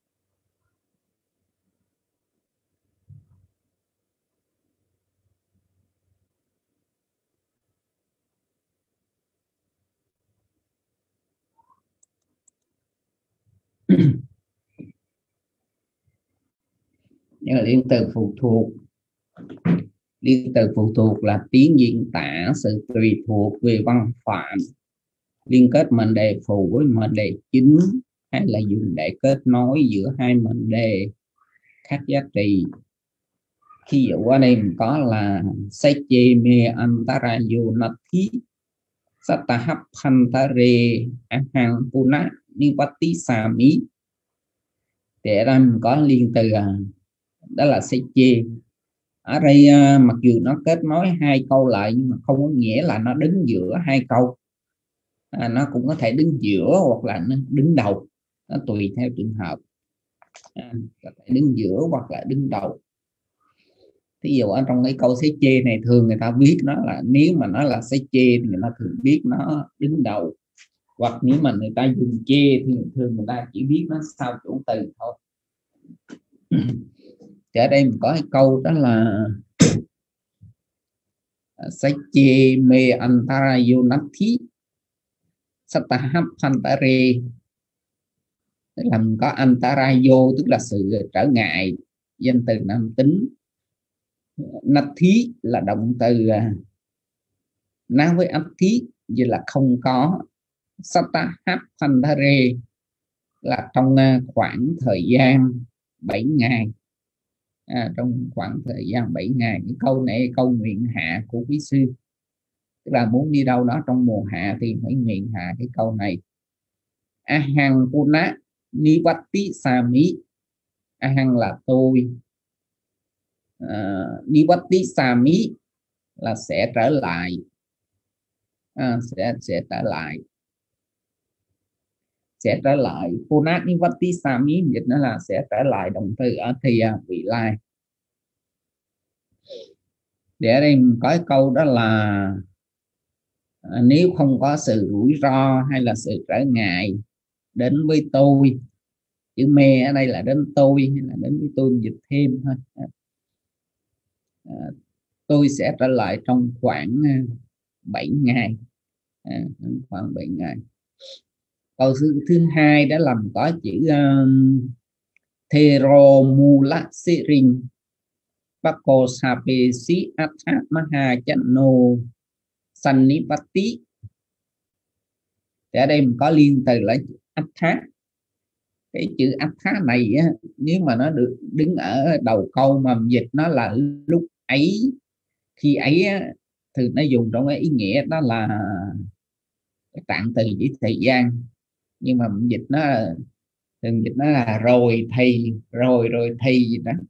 Nhưng là liên từ phụ thuộc. Liên từ phụ thuộc là tiếng diễn tả sự tùy thuộc về văn phạm, liên kết mệnh đề phụ với mệnh đề chính, hay là dùng để kết nối giữa hai mệnh đề khác giá trị. Ví dụ ở đây mình có là Seche me antarayo nathi satahap phantare ahang puna nipati sami. Thì ở đây mình có liên từ đó là Seche. Ở đây mặc dù nó kết nối hai câu lại nhưng mà không có nghĩa là nó đứng giữa hai câu. À, nó cũng có thể đứng giữa hoặc là nó đứng đầu, nó tùy theo trường hợp. À, có thể đứng giữa hoặc là đứng đầu. Ví dụ ở trong cái câu xế chê này thường người ta biết nó là, nếu mà nó là xế chê thì người ta thường biết nó đứng đầu, hoặc nếu mà người ta dùng chê thì thường người ta chỉ biết nó sau chủ từ thôi. Thì ở đây mình có cái câu đó là Seche me antarayo nathi satahap phantare, làm có antarayo tức là sự trở ngại, danh từ nam tính. Nathi là động từ nối với athi, như là không có. Satahap phantare là trong khoảng thời gian bảy ngày. À, trong khoảng thời gian bảy ngày. Cái câu này câu nguyện hạ của quý sư, tức là muốn đi đâu đó trong mùa hạ thì phải nguyện hạ cái câu này. Ahang puna nivati sami. Ahang là tôi, uh, nivati sami là sẽ trở lại. À, sẽ sẽ trở lại sẽ trở lại. Puna nivati sami dịch nó là sẽ trở lại, động từ ở thì vị lai. Để ở đây mình có cái câu đó là à, nếu không có sự rủi ro hay là sự trở ngại đến với tôi, chữ mê ở đây là đến tôi hay là đến với tôi, dịch thêm thôi. À, tôi sẽ trở lại trong khoảng bảy ngày. À, khoảng bảy ngày. Câu thứ, thứ hai đó là có chữ um, Thero Mula Sirin Bako Sapesi Atha Maha Chano Sanipati. Thì ở đây mình có liên từ là Atha. Cái chữ Atha này á, nếu mà nó được đứng ở đầu câu mà dịch nó là lúc ấy, khi ấy á, thì nó dùng trong cái ý nghĩa đó là cái trạng từ với thời gian. Nhưng mà dịch nó thường dịch nó là rồi thì, rồi rồi thì gì đó,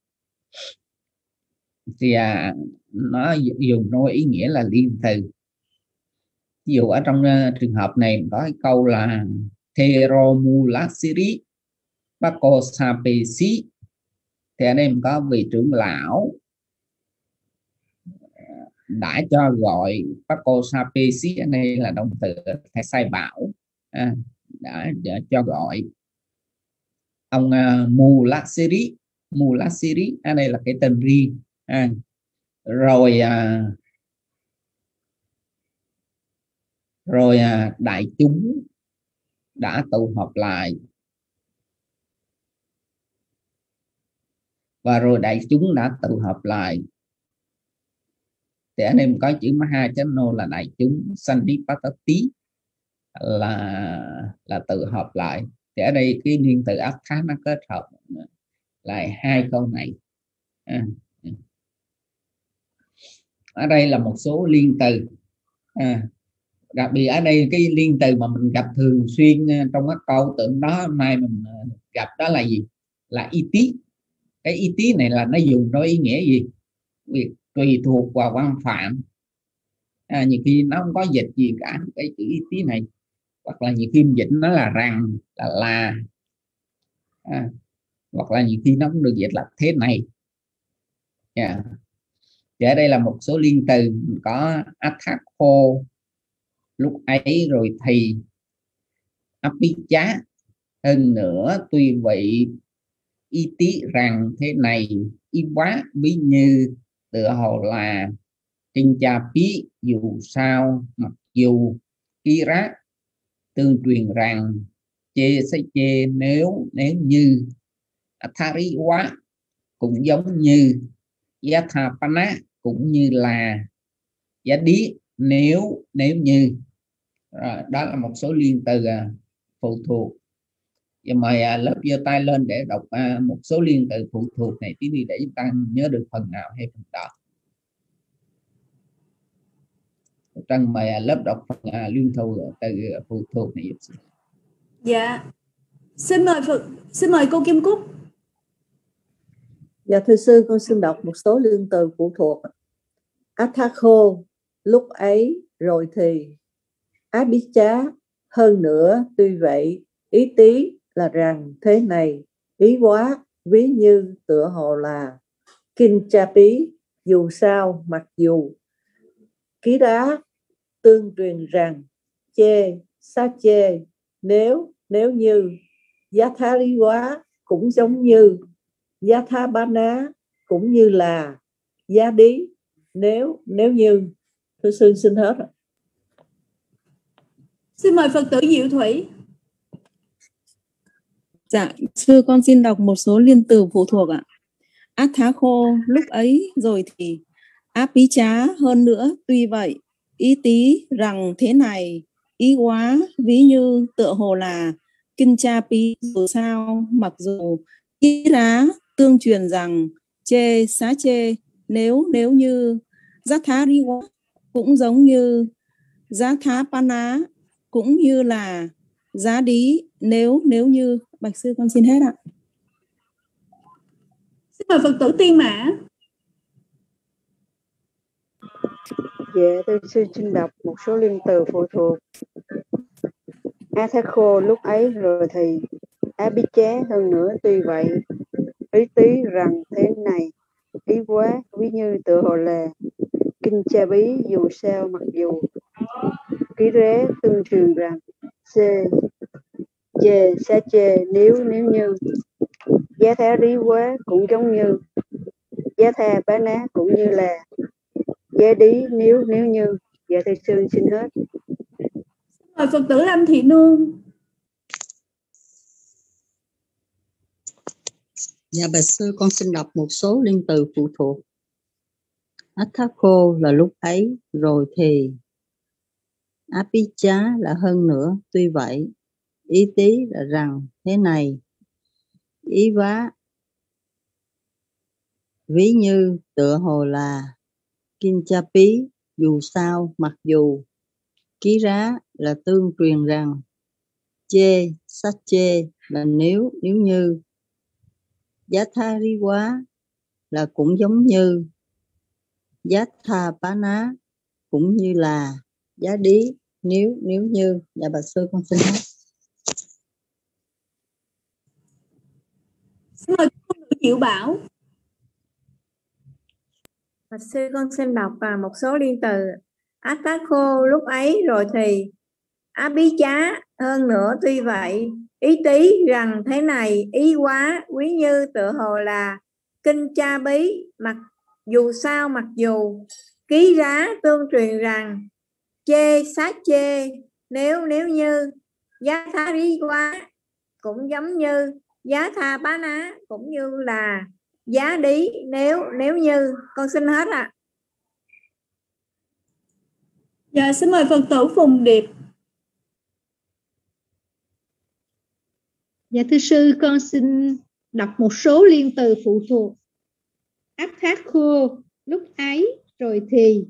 thì à, nó dùng trong ý nghĩa là liên từ. Ví dụ ở trong uh, trường hợp này có cái câu là Thero Mulasiri Bako Sapesi. Thì ở đây mình có vị trưởng lão đã cho gọi. Bako Sapesi ở đây là động từ thay sai bảo. À, đã, đã cho gọi ông uh, Mulasiri. Mulasiri ở đây là cái tên riêng. À, rồi uh, rồi à, đại chúng đã tụ họp lại, và rồi đại chúng đã tụ họp lại. Thì ở đây mình có chữ Mahajano là đại chúng, Sandipatati là là tụ họp lại. Thì ở đây cái nguyên từ Atha nó kết hợp lại hai câu này. À, ở đây là một số liên từ, à, đặc biệt ở đây cái liên từ mà mình gặp thường xuyên trong các câu tượng đó hôm nay mình gặp đó là gì? Là y tí. Cái y tí này là nó dùng nó ý nghĩa gì? Việc tùy thuộc vào văn phạm, à, nhiều khi nó không có dịch gì cả cái chữ y tí này, hoặc là nhiều khi dịch nó là rằng, là là, à, hoặc là nhiều khi nó cũng được dịch là thế này. Yeah. Thì ở đây là một số liên từ, mình có athakho lúc ấy rồi thì, apichá hơn nữa tuy vậy, y tí rằng thế này, y quá ví như tựa hồ là, kinh cha pí dù sao mặc dù, ký rá tương truyền rằng, chê sẽ chê nếu nếu như, athari quá cũng giống như, yathapana cũng như là, giá đi nếu nếu như. Rồi, đó là một số liên từ à, phụ thuộc. Và mời à, lớp giơ tay lên để đọc à, một số liên từ phụ thuộc này tí đi để chúng ta nhớ được phần nào hay phần đó. Trân mời à, lớp đọc phần à, liên từ từ phụ thuộc này. Dạ. Xin mời Phật, xin mời cô Kim Cúc. Dạ thưa sư, con xin đọc một số liên từ phụ thuộc. Athakho lúc ấy rồi thì, Abhichá hơn nữa tuy vậy, ý tí là rằng thế này, ý quá ví như tựa hồ là, Kinchapi dù sao mặc dù, ký đá tương truyền rằng, chê sa chê nếu nếu như, Yathari quá cũng giống như, Yathabana cũng như là, giá đi nếu nếu như. Thưa sư xin hết rồi. Xin mời Phật tử Diệu Thủy. Dạ, sư con xin đọc một số liên từ phụ thuộc ạ. Athakho lúc ấy rồi thì, Apichá hơn nữa tuy vậy, ý tí rằng thế này, ý quá ví như tựa hồ là, Kinchapi dù sao mặc dù, ý rá tương truyền rằng, chê xá chê nếu nếu như, Jathariwa cũng giống như, Jathapana cũng như là, giá đi nếu nếu như. Bạch sư con xin hết ạ. Xin mời Phật tử Tiên Mã. Dạ tôi sư xin đọc một số liên từ phụ thuộc. Athakho lúc ấy rồi thì, Abhichá hơn nữa tuy vậy, ý tí rằng thế này, ý quá ví như tựa hồ là, kinh cha bí dù sao mặc dù, ký rế tương truyền rằng, chê chê sa chê nếu nếu như, giá thá rí quá cũng giống như, giá tha bá ná cũng như là, giá đi nếu nếu như. Dạ thưa sư xin hết. Mời Phật tử Lâm Thị Nương. Dạ bạch sư, con xin đọc một số liên từ phụ thuộc. Athakho là lúc ấy rồi thì, Apichá là hơn nữa tuy vậy, ý tí là rằng thế này, ý vá ví như tựa hồ là, Kinchapi dù sao mặc dù, ký rá là tương truyền rằng, chê sát chê là nếu nếu như, Yathariwa là cũng giống như, Yathapana cũng như là, giá đi nếu nếu như. Dạ bạch sư con xin hết. Xin mời cô nữ Diệu Bảo. Bạch sư con xin đọc à, một số liên từ. Athakho lúc ấy rồi thì, Abhichá hơn nữa tuy vậy, ý tí rằng thế này, ý quá quý như tựa hồ là, kinh cha bí mặc dù sao mặc dù, ký rá tương truyền rằng, chê sát chê nếu nếu như, giá tha rí quá cũng giống như, giá tha bá ná cũng như là giá đi nếu nếu như. Con xin hết ạ. À. Dạ, xin mời Phật tử Phùng Điệp. Dạ thưa sư, con xin đọc một số liên từ phụ thuộc. Áp thác khô, lúc ấy, rồi thì.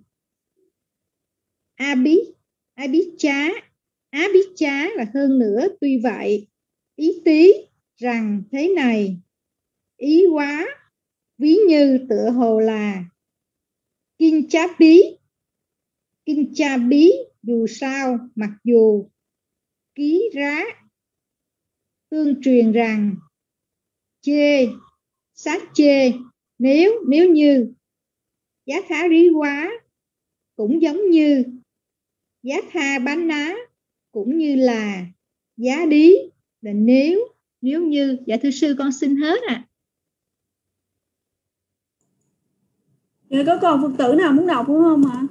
A bí, a bí chá, á bí chá là hơn nữa, tuy vậy. Ý tí, rằng thế này. Ý quá, ví như tựa hồ là. Kinh chá bí, kinh cha bí, dù sao, mặc dù. Ký rá, tương truyền rằng. Chê, sát chê, nếu, nếu như. Giá khá rí quá, cũng giống như. Giá tha bán ná, cũng như là. Giá đi, là nếu, nếu như. Dạ thưa sư, con xin hết ạ. À. Dạ, có còn Phật tử nào muốn đọc đúng không ạ?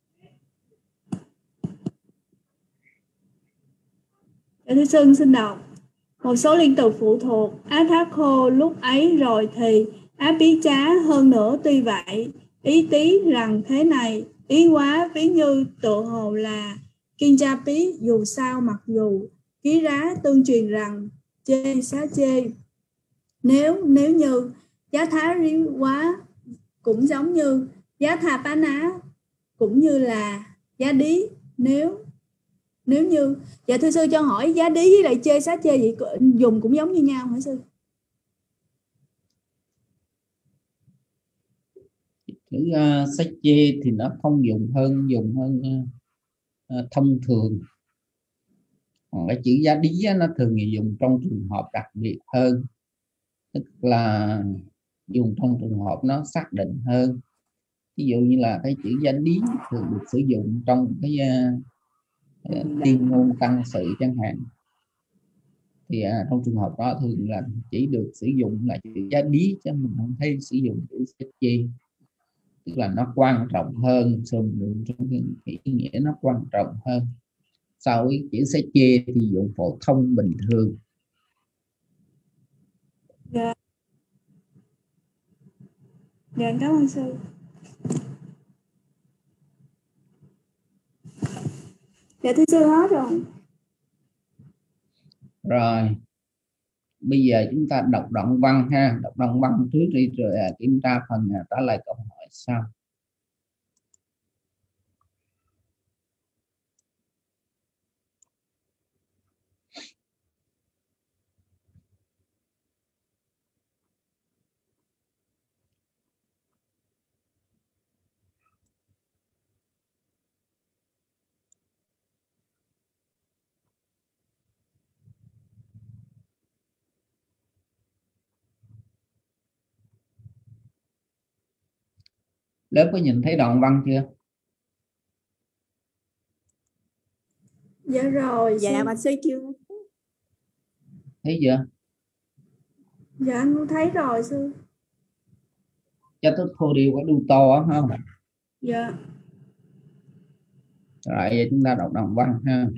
Dạ thưa sư, xin đọc. Một số liên từ phụ thuộc. Á thác khô, lúc ấy, rồi thì. Á bí chá, hơn nữa, tuy vậy. Ý tí, rằng thế này. Ý quá, ví như, tựa hồ là. Kinh cha bí, dù sao, mặc dù. Ký rá, tương truyền rằng. Chê, xá chê. Nếu, nếu như. Giá thá rí quá, cũng giống như. Giá tha bá ná, cũng như là. Giá đi, nếu. Nếu như. Dạ thưa sư, cho hỏi giá đi với lại chê, xá chê vậy dùng cũng giống như nhau hả sư? Chữ uh, sách chê thì nó không dùng hơn, dùng hơn uh, thông thường. Còn cái chữ giá đi nó thường dùng trong trường hợp đặc biệt hơn, tức là dùng trong trường hợp nó xác định hơn. Ví dụ như là cái chữ giá đi thường được sử dụng trong cái uh, uh, tuyên ngôn tăng sự chẳng hạn. Thì uh, trong trường hợp đó thường là chỉ được sử dụng là chữ giá đi, chứ mình không thấy sử dụng chữ sách chê. Tức là nó quan trọng hơn, dùng trong cái ý nghĩa nó quan trọng hơn so với chữ sách chê thì dùng phổ thông bình thường. Dạ. Dạ, cảm ơn sư. Dạ thưa sư, hết rồi. Rồi bây giờ chúng ta đọc đoạn văn ha, đọc đoạn văn trước đi rồi kiểm tra phần trả lời câu hỏi sau. Lớp có nhìn thấy đoạn văn chưa? Dạ rồi. Dạ bà sư chưa? Thấy chưa? Dạ anh thấy rồi sư. Cho tôi thô điều có đu to không? Dạ. Rồi giờ chúng ta đọc đoạn văn ha.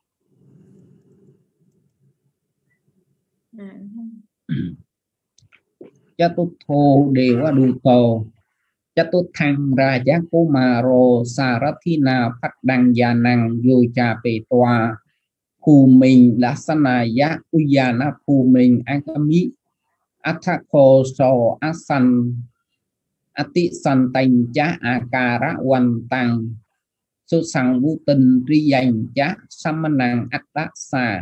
Cho tôi thô điều có đu to. Chatu thang raja kumaro sarathina phát đăng gia năng vô cha pe toa khu mình lasanaya uyana khu mình akami athako so asan ati san tành cha akara wan tăng su sang vũ tình tri dành cha samanang attasa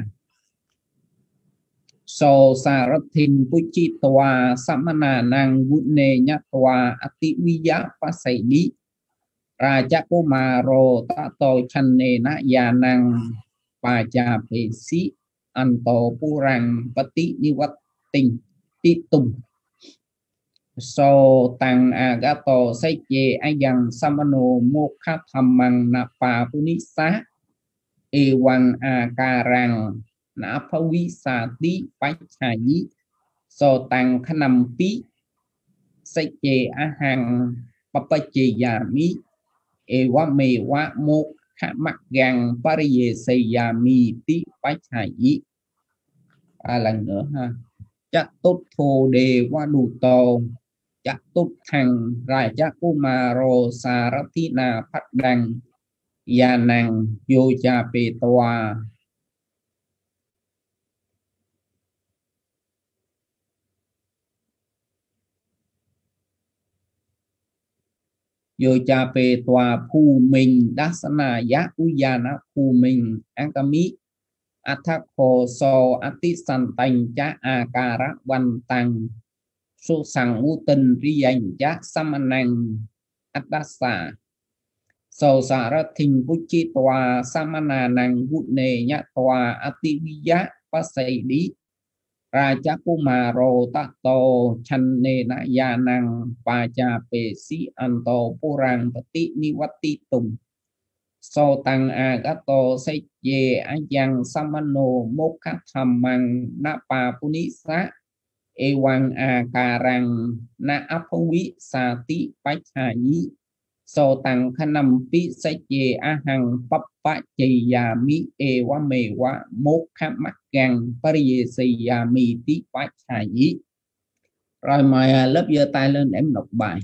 so sarathin puchi toa samana nang vune nyatwa ati viya pasai raja kumaro tato channe na yanang paja pesi anto purang pati niwating titum so tang agato seche ayang samano mokha thamang napa punisa ewang akarang na pawisati pachayi so tang khanampi seche ahang papacheyami ewa mewa mok khả mặc gang pariye sayami ti bách hải ý. Ba lần nữa ha. Chắc tốt thô đề qua đủ tô. Chắc tốt thằng rai chắc kumaro saratina phát đăng ya năng vô cha pe toa. Vô cha pe toa phu mình dasana ya uyana phu mình angami athakho so atisantanh cha akara văn tăng su sang u tinh riyan cha samanang adasa so sara thinh puchi toa samana nang gune nya toa ativiya pasaydi raja kumaro tato channe na yanang pacha pe si anto purang pati niwati tung so tăng agato say ye ayang samano mokha thamang napa punisa ewang akarang na apawi sati pachayi so tăng khanam pi say ye ahang pappa chayami ewa mewa mokha makgang pariyesayami ti pachayi. Rồi mời lớp giơ tay lên để em đọc bài.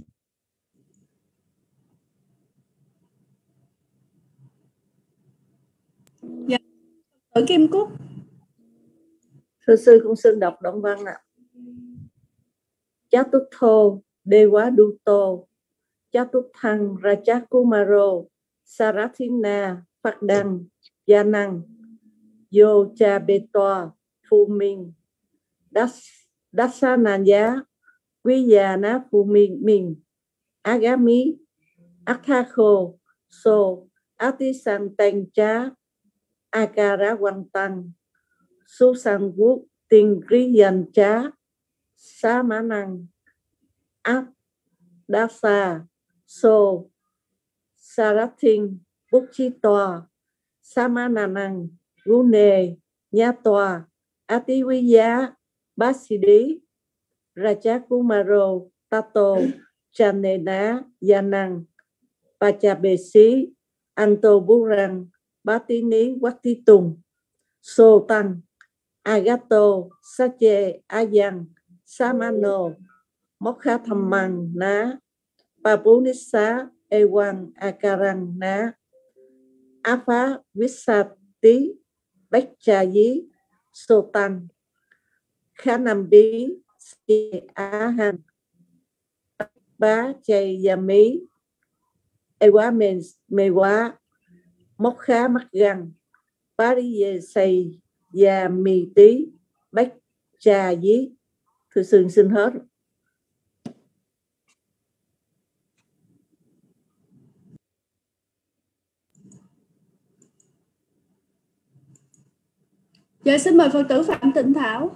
Dạ, ở Kim Cúc. Thưa sư cũng xin đọc đoạn văn ạ. Chatutho Dewa Duto Chatutthang Rajakumaro Sarathina Phật Đăng Gia Năng Yo Cha Betoa Phu Minh Dasananya Quý Gia Ná Phu Minh Minh Agami Athakho So Atisan Tanh Cha Akara Quang Tăng Su Sang Quốc Tình Riyan Cha Sa Mã Năng Áp Đasa So Sarathin Búc Chi Tòa Sa Mã Năng Gune Nha Tòa Ativiya Basidi Raja Kumaro Tato Chanena Yanang Pachabesi Anto Burang Batini Wati Tùng So Tăng Agato Sache Ayang Samano Mokha Thamang Na Papunisa Ewang Akarang Na Apha Visati Bachchayi So Tăng Khanambi Si Ahan Ba Chayami Ewa Mewa Mokha Makgang Pariyesay Và mì tí bách trà dí. Thưa sư xin hết. Giờ xin mời Phật tử Phạm Tịnh Thảo.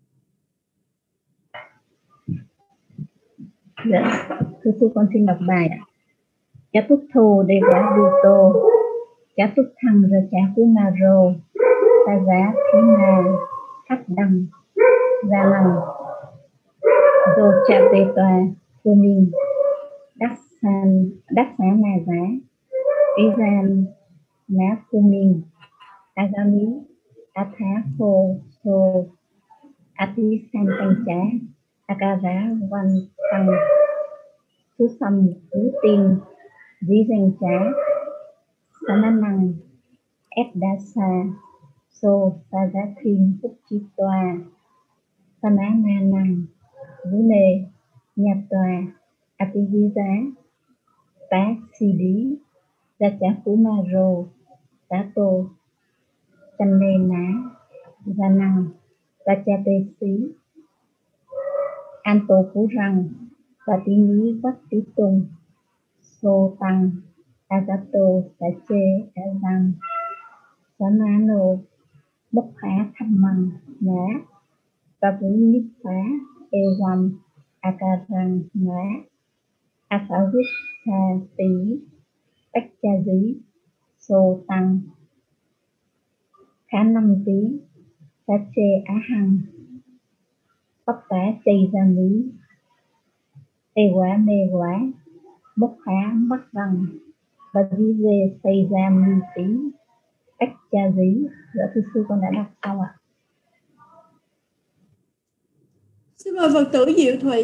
Dạ, thưa sư con xin đọc bài ạ. Chá túc thô đề quả đu tô, chá túc thăng ra chá cú ma rô, ta giá thí na khách đăng ra năng dô cha bê toa phu minh đắc san đắc xá na giá ý gian ná phu minh agami atha phô sô ati san tăng chá akara văn tăng su sam tứ tin dí danh chá sananang edasa so sajathim pukchitwa sananang vune nyatwa ativiza tá sidi rajakumaro tato chanena zanang rajapesi anto purang patini vattitung so tăng agato sache azang samano mokha thamang na Papunisa Ewam Akarang Na Asavitha Tí Bacchazi So Tăng Khá Năm Tí Sache Ahang Papá Chay Gia Mỹ Ewa Mê Quá Mokha Mắt Răng Bà Di về xây ra mi tí ách cha dí. Dạ thưa sư con đã đọc xong ạ. Xin mời Phật tử Diệu Thủy.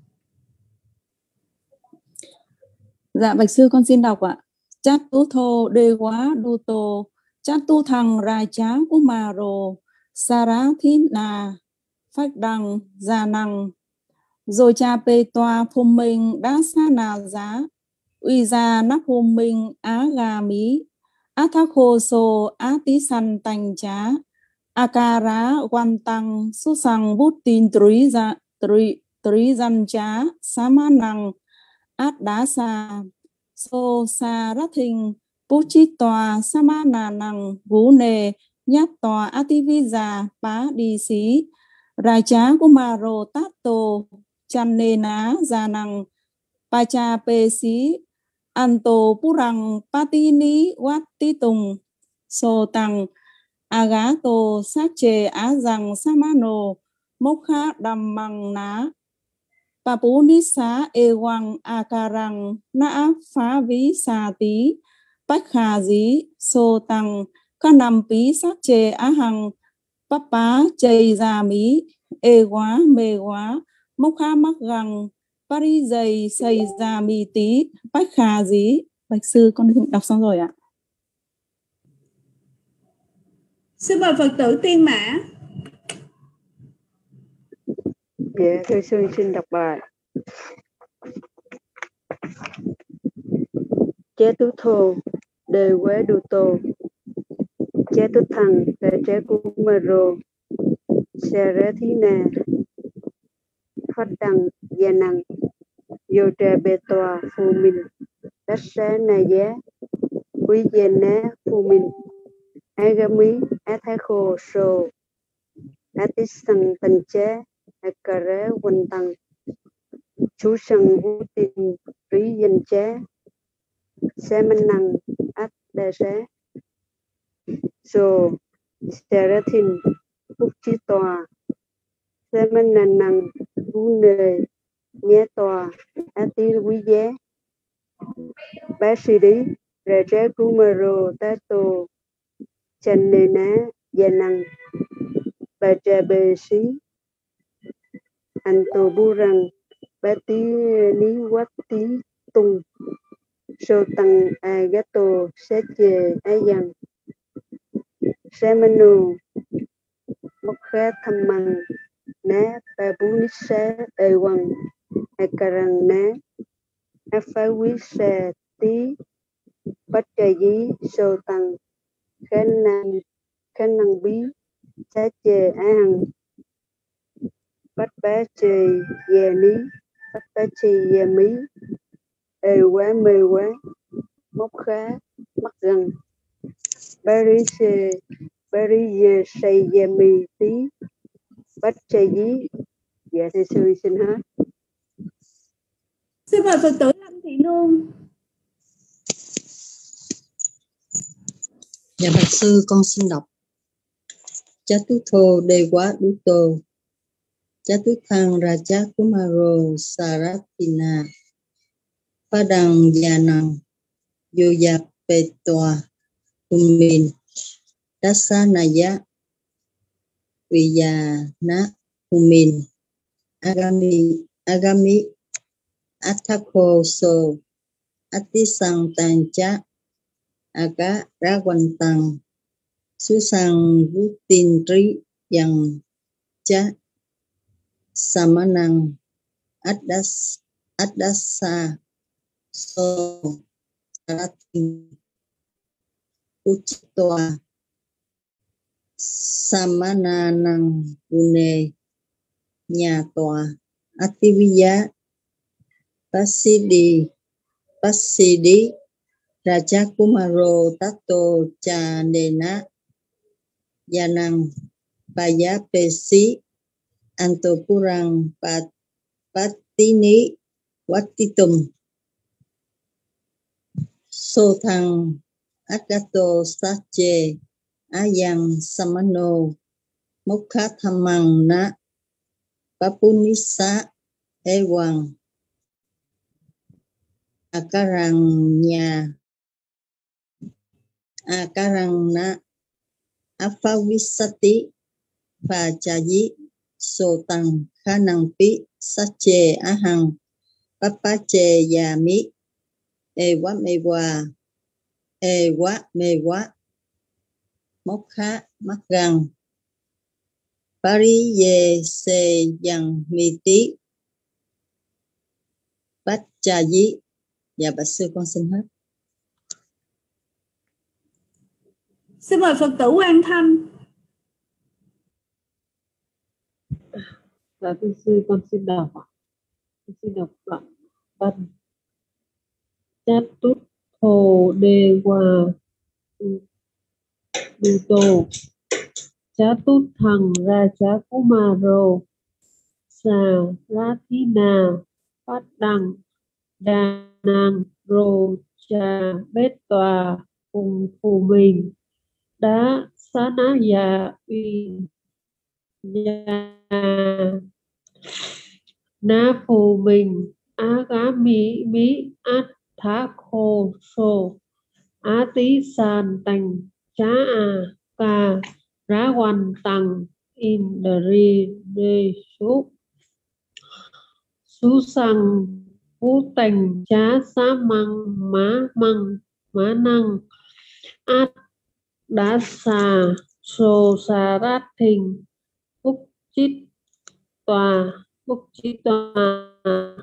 Dạ bạch sư con xin đọc ạ. Chát tú thô đê quá đu tô, chát tu thằng ra chá của mà rồ, sa rá thí nà, phách đăng, gia năng, rồi cha pê toa phùm minh đá sa nà giá, uy ra nắp phùm minh á gà mí, á thác khô sô á tí săn tành chá, a ca rá quan tăng su sang bút tin trí ra trí dân chá, sa ma năng, át đá sa, so sa rát hình bố chi tòa sa ma nà năng vũ nề nhát tòa a ti vi già bá đi xí ra chá của ma rô tát tô chan nê ná già năng pa cha pê xí an tô pu răng pa ti ní wat ti tùng so tăng a gá tô sát chê á rằng sa ma nô mốc khá đầm măng ná pa pu ni xá e quang a ca răng na phá ví xà tí bách khà dí sô tăng ca nằm pí sát chê á hằng bắp bá chây già mí e quá mê quá mốc khá mắc găng Paris dày xây già mì tí bách khà dí. Bạch sư con đọc xong rồi ạ. Xin mời Phật tử Tiên Mã. Dạ thưa sư xin đọc bài. Chế tú thô đề quế đu tô, chế tú thằng đề chế cú mơ rô, xe rế thí nà, phát đăng gia năng, vô trè bê tòa phù minh, đách xá nà giá, quý dê ná phù minh, á gá mí, á thái khô sô, á tí sân tân chế, á cà rế quanh tăng, chú sân vũ tin trí dân chế, xe minh năng át đa xá so xe ra thìn phúc trí tòa xe minh năng năng vũ nề nhé tòa át tí quý giá bá sĩ đi rè trá cú mơ rô tá tô chân nê ná gia năng bà trà bề xí anh tô bu răng bá tí ní quát tí tung sô tăng a gato sẽ chê a yang sẽ manu mốc khá thăm măng ná ba bú nít xá ê quăng a karang ná a phá quý xà tí bát trà dí sô tăng khá năng khá năng bí xá chê a hằng bát bá chê dè ní bát bá chê dè mí ê quá mê quá mốc khá mắc gần Bari se Bari ye say ye mi tí bát chay dí. Dạ thưa sư xin hết. Xin mời Phật tử Lâm Thị Nương. Dạ bạch sư con xin đọc. Chá tú thô đề quá đú tô, chá tú thang ra chá kumaro saratina, phá đăng già năng, vô giặc bê tòa, hùng mình, đá xa nà giá, vì già ná hùng mình, agami, agami, athako so, atisang tàn chá, aga ra quan tăng, su sang vũ tin trí yang chá, samanang, adas, adasa, so, saratin, uchitoa, samananang gune, nhà tòa, ativiya, pasidi, pasidi, raja kumaro tato cha nena, yanang, paya pesi, antopurang pat, patini, watitum, so thang, agato sache, ayang samano, mokha thamang na, papunisa, ewang, akarang nhà Akarang na afavisati Pajayi Sotang Khanang Pi Sache Ahang Papache Yami Ewa Mewa Ewa Mewa Mokha Makgang Pari Ye Se Yang Miti Pajayi. Dạ bạch sư con xin hết. Xin mời Phật tử Quang Thanh. Dạ thưa sư, con xin đọc ạ. Con xin đọc đoạn văn. Chát tút thồ đề hòa đu tô chát tút thằng ra chá cú ma rô xà ra thi nà phát đằng đà nàng rô trà bết tòa cùng phù mình đá xá ná già uy nhà ná phù mình á gá mỹ mỹ át thá khô sô á tí sàn tành chá à ca rá hoàn tăng in đờ ri rê sú sú sang phú tành chá xá măng má măng má năng át đá xà sô xà rát thình phúc chít tòa phúc chít tòa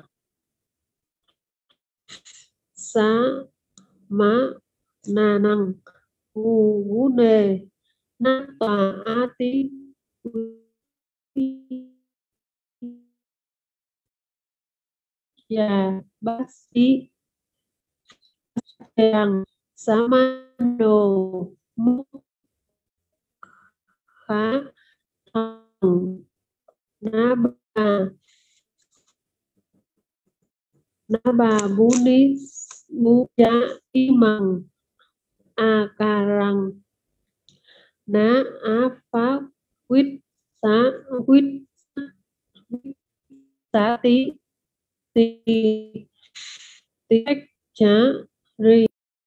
xá má na năng ngu ngũ nề na tòa á tí ya bác sĩ hàng xá ma đồ múc khá thằng na bà na bà bú ní bú giá y mằng a ca răng ná á phá quýt xá quýt xá tí tí tí ách chá ri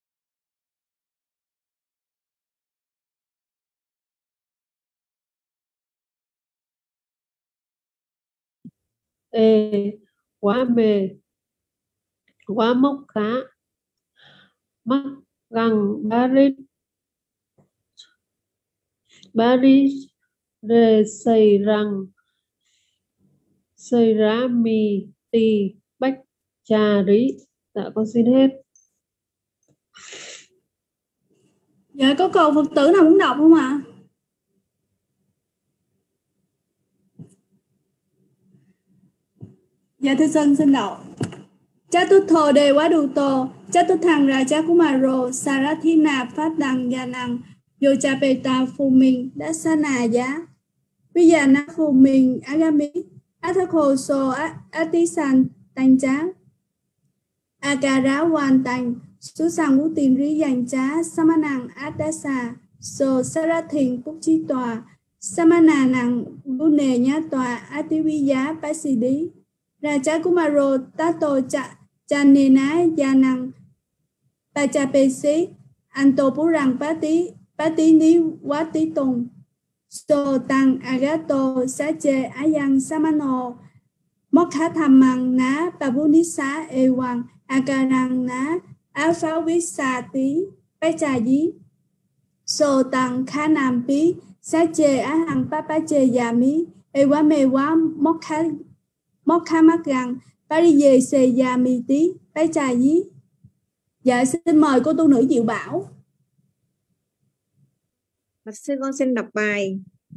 ê quá mê quá mốc khá mắc găng ba rít ba rít rê xây răng xây rá mì tì bách trà rí. Dạ con xin hết. Dạ có câu Phật tử nào muốn đọc không ạ? Dạ thưa dân xin đọc. Chá tút thô đề quá đu tô chá tút thằng ra chá cú mà rô xà rá thi nà phát đằng gia năng vô cha bê ta phù mình đã xa nà giá bây giờ na phù mình agami á thắc hồ sô á tí sàn tành chá a cà rá hoàn tành sú sàng vũ tìm rí dành chá sa ma nàng át đá xà sô sa ra thình phúc chi tòa sa ma nà nàng vũ nề nhá tòa á tí vi giá bá xì đí ra chá cú mà rô tá tô chá cha nê ná gia năng bà cha bê xí anh tô bú rằng bá tí bá tí ní quá tí tùng sô tăng agato xá chê á yang samano móc khá tham măng ná bà bú ní xá ê hoàng a ca răng ná á pháo vít xà tí bá cha dí sô tăng khá nam bí xá chê á hằng bá bá chê già mí ê quá mê quá móc khá móc khá mắc găng bá đi về xề già mì tí bá trà dí. Dạ xin mời cô tu nữ Diệu Bảo. Bạch sư con xin đọc bài.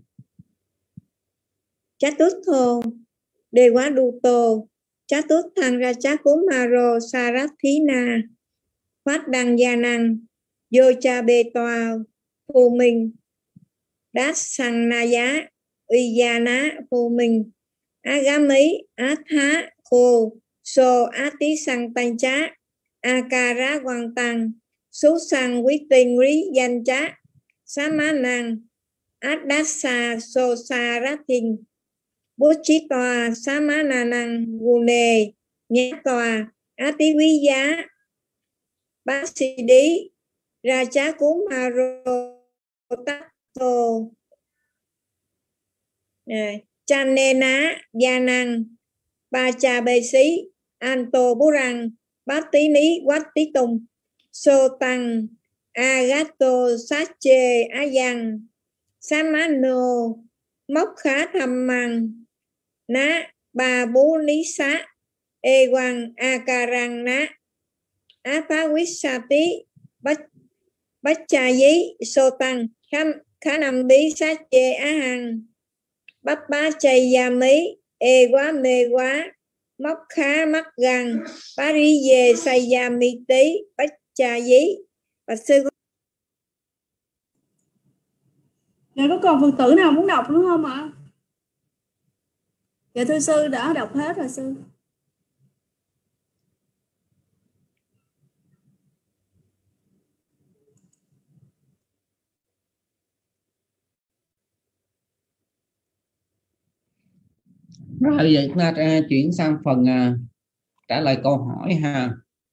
Chát tút thô đề quá đu tô chát tút thằng ra chát cú ma rô sa rát thí na phát đăng gia năng vô cha bê toa phù mình đát sang na giá uy gia ná phù mình á gá mỹ á thá khô sô á tí sang tanh chá a ca rá hoàng tăng sú sang quý tình rí danh chá xá má nàng át đát xà sô xà rá thình bố trí tòa xá má nà nàng gù nề nhé tòa á tí quý giá bá sĩ đí Raja Kumaro Tato Chanena Yanang Pachabesi Anto Burang Bát Tí Ní Quát Tí Tùng Sô Tăng Agato Sache Ayang Samano Mốc Khá Thầm Măng Ná Bà Bú Ní Xá Ê Quang Akarang Ná Á Phá Quyết Sa Tí Bách Bách Cha Dí Sô Tăng Khá Nằm Bí Sát Chê Á Hằng Bắp Bá Chay Gia Mí Ê Quá Mê Quá Móc Khá Mắc Găng Bá Rí Dê Say Gia Mi Tí Bách Cha Dí. Bạch sư có... Này có còn phần tử nào muốn đọc nữa không ạ? Dạ thưa sư đã đọc hết rồi sư. Rồi bây giờ chúng ta chuyển sang phần uh, trả lời câu hỏi ha.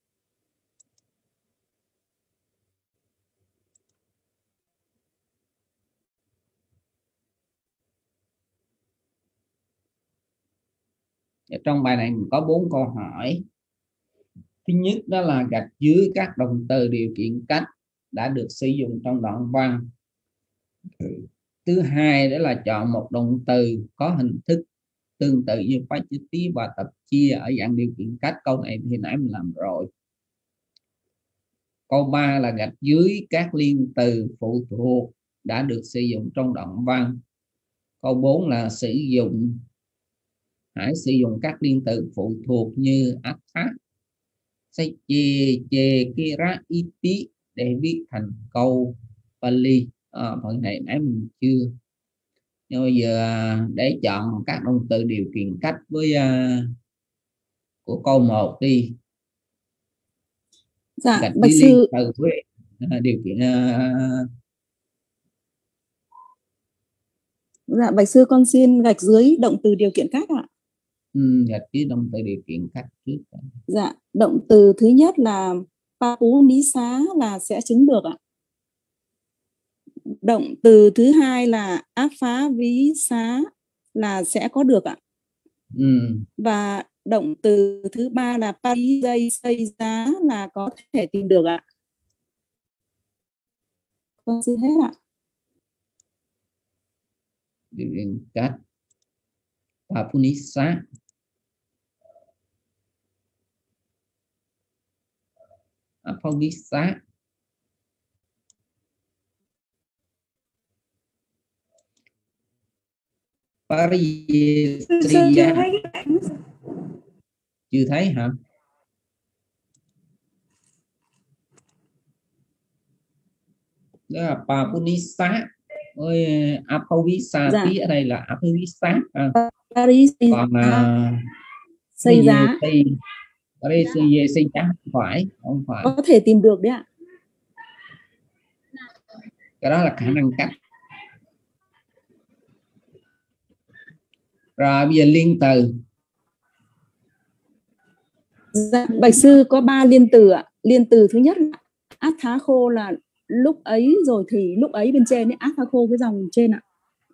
Trong bài này mình có bốn câu hỏi. Thứ nhất đó là gạch dưới các động từ điều kiện cách đã được sử dụng trong đoạn văn. Thứ hai đó là chọn một động từ có hình thức tương tự như phái chữ tí và tập chia ở dạng điều kiện cách. Câu này thì nãy mình làm rồi. Câu ba là gạch dưới các liên từ phụ thuộc đã được sử dụng trong đoạn văn. Câu bốn là sử dụng hãy sử dụng các liên từ phụ thuộc như atha, say chê, chê, kira, iti để viết thành câu Pali. À, phần này nãy mình chưa. Nhưng bây giờ để chọn các động từ điều kiện cách với uh, của câu một đi. Dạ, gạch bạch sư liên từ với uh, điều kiện uh... Dạ, bạch sư con xin gạch dưới động từ điều kiện cách ạ. Ừ, gạch dưới động từ điều kiện cách trước. Dạ, động từ thứ nhất là papu ní xá là sẽ chứng được ạ. Động từ thứ hai là áp phá ví xá là sẽ có được ạ. Ừ. Và động từ thứ ba là pari dây xây giá là có thể tìm được ạ. Con xin hết ạ. Điều kiện cách papunisa apavisa Pariyasiya. Chưa thấy hả? Đó là papunisa với apavisa. Dạ. Tí ở đây là apavisa. À. Còn uh, xây giá Pariyasiya xây giá không phải, không phải. Có thể tìm được đấy ạ. Cái đó là khả năng cách. Rồi bây giờ liên từ. Dạ, bạch sư có ba liên từ ạ. Liên từ thứ nhất là át thá khô là lúc ấy rồi thì lúc ấy bên trên ấy, át thá khô cái dòng trên ạ.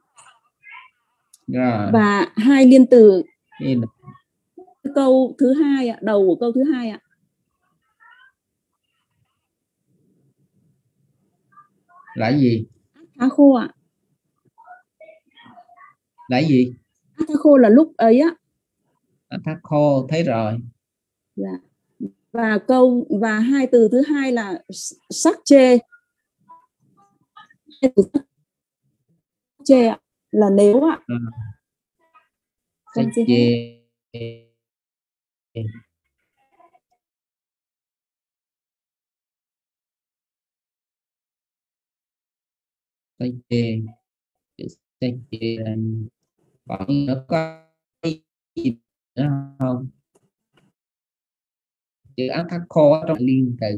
Rồi. Và hai liên từ Nên... câu thứ hai ạ, đầu của câu thứ hai ạ. Là gì? Át thá khô ạ. Là gì? Át thá khô là lúc ấy á. Át thá khô thấy rồi. Dạ. Và câu và hai từ thứ hai là sắc chê. Chê ạ là nếu ạ. À. Sắc chê. Sắc chê. Sắc chê. Còn nó có gì nữa không? Chữ áp thắt khô ở trong liên từ.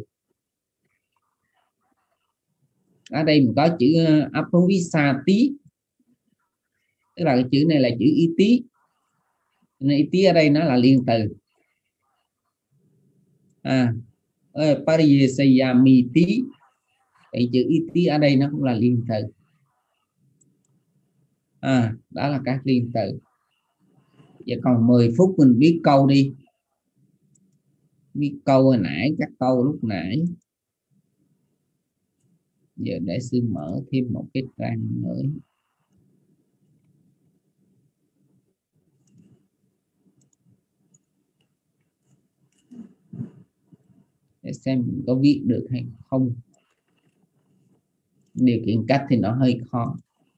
Ở đây mình có chữ apavisa tí, tức là cái chữ này là chữ y tí, nên y tí ở đây nó là liên từ. À, pariyasaya mi tí Tại chữ iti ở đây nó cũng là liên từ. À, đó là các liên từ. Giờ còn mười phút mình viết câu đi. Viết câu hồi nãy, các câu lúc nãy. Giờ để sư mở thêm một cái trang mới. Để xem mình có viết được hay không. Điều kiện cách thì nó hơi khó.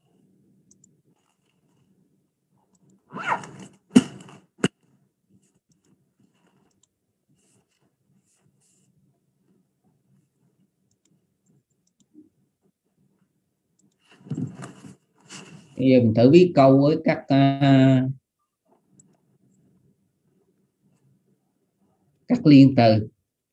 Bây giờ mình thử viết câu với các uh, các liên từ.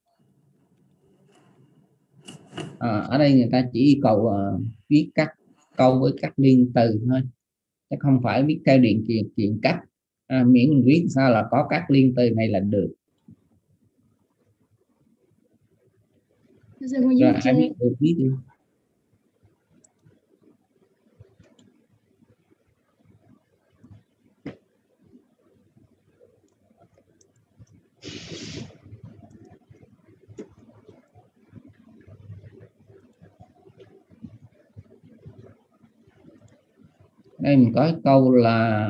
À, ở đây người ta chỉ yêu cầu uh, viết các câu với các liên từ thôi, chứ không phải viết theo điện kiện kiện cách. À, miễn mình viết sao là có các liên từ này là được. Rồi ai biết được viết đi. Đây mình có câu là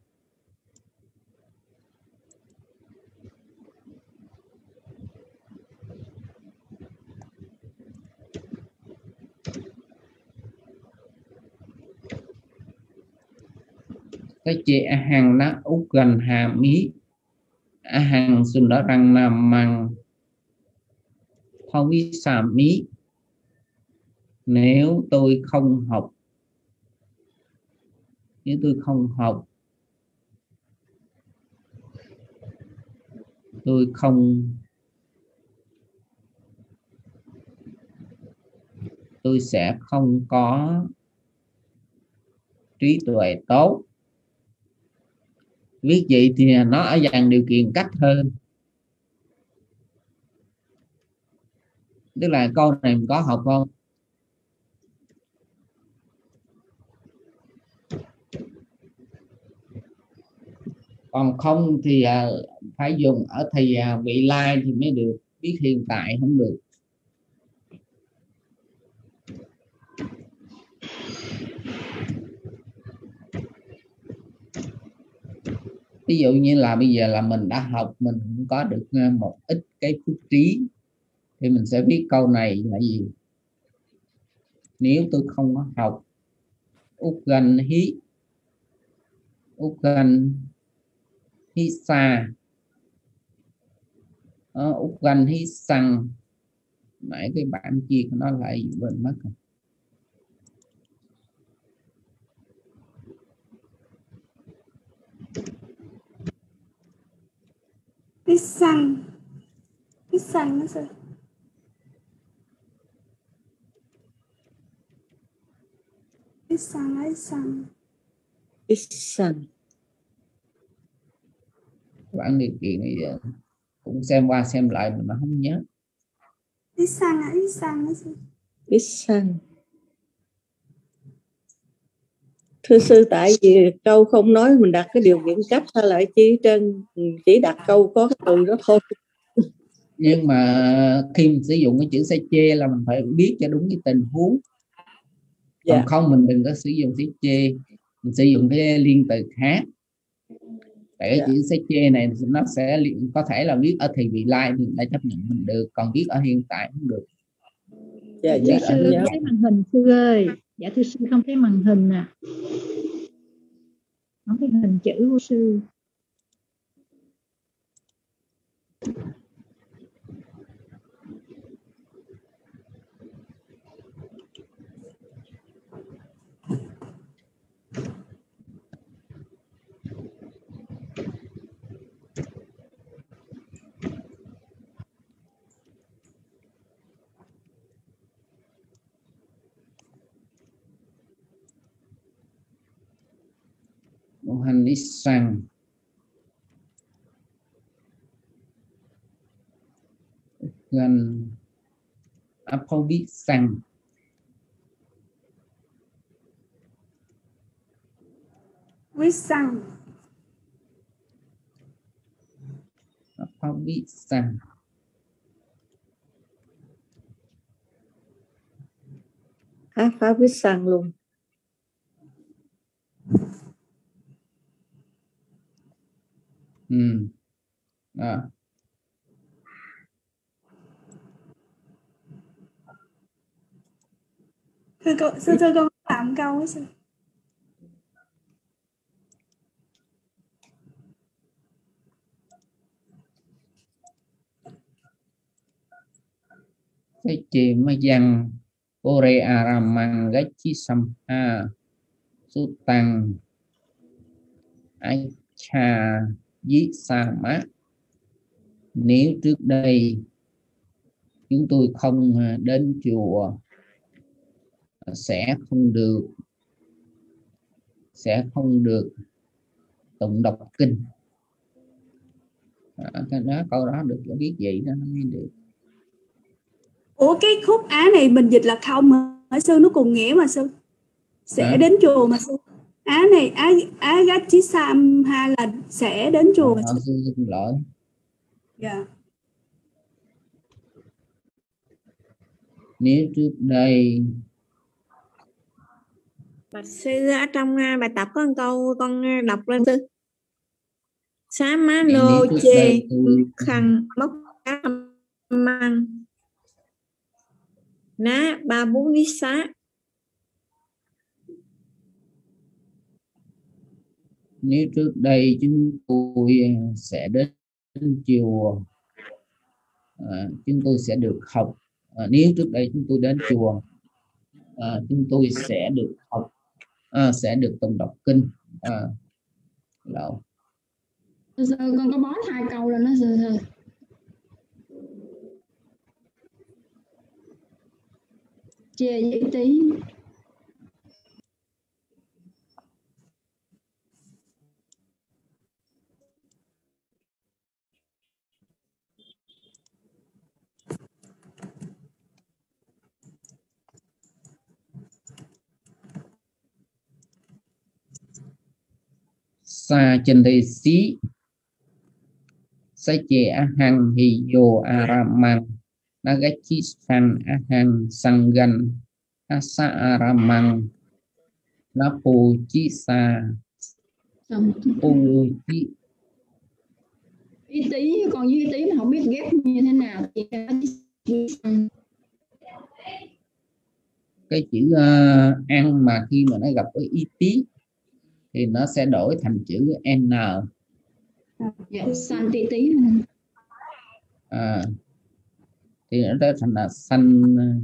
cái chị hàng nó út gần hà mí a hàng xuân đó rằng nằm măng không biết xà mí. Nếu tôi không học, nếu tôi không học, tôi không tôi sẽ không có trí tuệ tốt. Viết vậy thì nó ở dạng điều kiện cách hơn. Tức là câu này mình có học không? Còn không thì à, phải dùng ở thì à, vị lai thì mới được, viết hiện tại không được. Ví dụ như là bây giờ là mình đã học, mình cũng có được một ít cái phước trí, thì mình sẽ viết câu này là gì? Nếu tôi không có học út gần hí út gần hí xa út gần hí xăng. Nãy cái bản chia của nó lại quên mất rồi. Cái xăng, cái xăng nó sao? Cái xăng, cái xăng. Cái xăng. Bản điều kiện này giờ cũng xem qua xem lại mà nó không nhớ. Cái xăng, cái xăng nó sao? Cái xăng. Thưa sư, tại vì câu không nói mình đặt cái điều kiện cách hay là chỉ trên chỉ đặt câu có cái từ đó thôi. Nhưng mà khi mình sử dụng cái chữ sẽ chê là mình phải biết cho đúng cái tình huống. Còn yeah. không mình đừng có sử dụng chữ chê, mình sử dụng cái liên từ khác. Tại cái yeah. chữ sẽ chê này nó sẽ có thể là viết ở thì vị lai thì đã chấp nhận mình được, còn viết ở hiện tại không được. Dạ, dạ, sư không thấy màn hình sư ơi. Dạ thưa sư không thấy màn hình à. Không thấy hình chữ của sư. Hành đi sang gần Apple sang Visang. Pháp Visang. Hát Pháp Visang luôn. Ừ. À. Thưa cô, sư thưa con tạm câu ấy sư. Cái chị mà dằng Ore Aramang Gachi Samha Sutang Aicha Di Sama. Nếu trước đây chúng tôi không đến chùa sẽ không được sẽ không được tụng đọc kinh. À, cái đó câu đó được biết vậy đó nó mới được. Ủa cái khúc Á này mình dịch là không hả sư, nó cùng nghĩa mà sư. Sẽ à? đến chùa mà sư. Á này Á Á Gachi Samha là sẽ đến chùa mà à, sư. Xin lỗi. Dạ. Nếu trước đây Bạch sư ở trong bài tập có một câu con đọc lên sư. Xá má nô chê khăn mốc cá măng ná ba bú ní xá. Nếu trước đây chúng tôi sẽ đến chùa à, chúng tôi sẽ được học à, nếu trước đây chúng tôi đến chùa à, chúng tôi sẽ được học à, sẽ được tụng đọc kinh à, lậu. Sư, con có bó hai câu lên đó sư thôi. Chê với tí. Sa chân đây xí sa chê ahang hi yo aramang nagachi san ahang sangan asa aramang napu chi sa pu chi. Ý tí, còn với ý tí mà không biết ghép như thế nào thì cái chữ uh, ăn mà khi mà nó gặp với ý tí thì nó sẽ đổi thành chữ n. Dạ, san tí tí. À, thì nó trở thành là xanh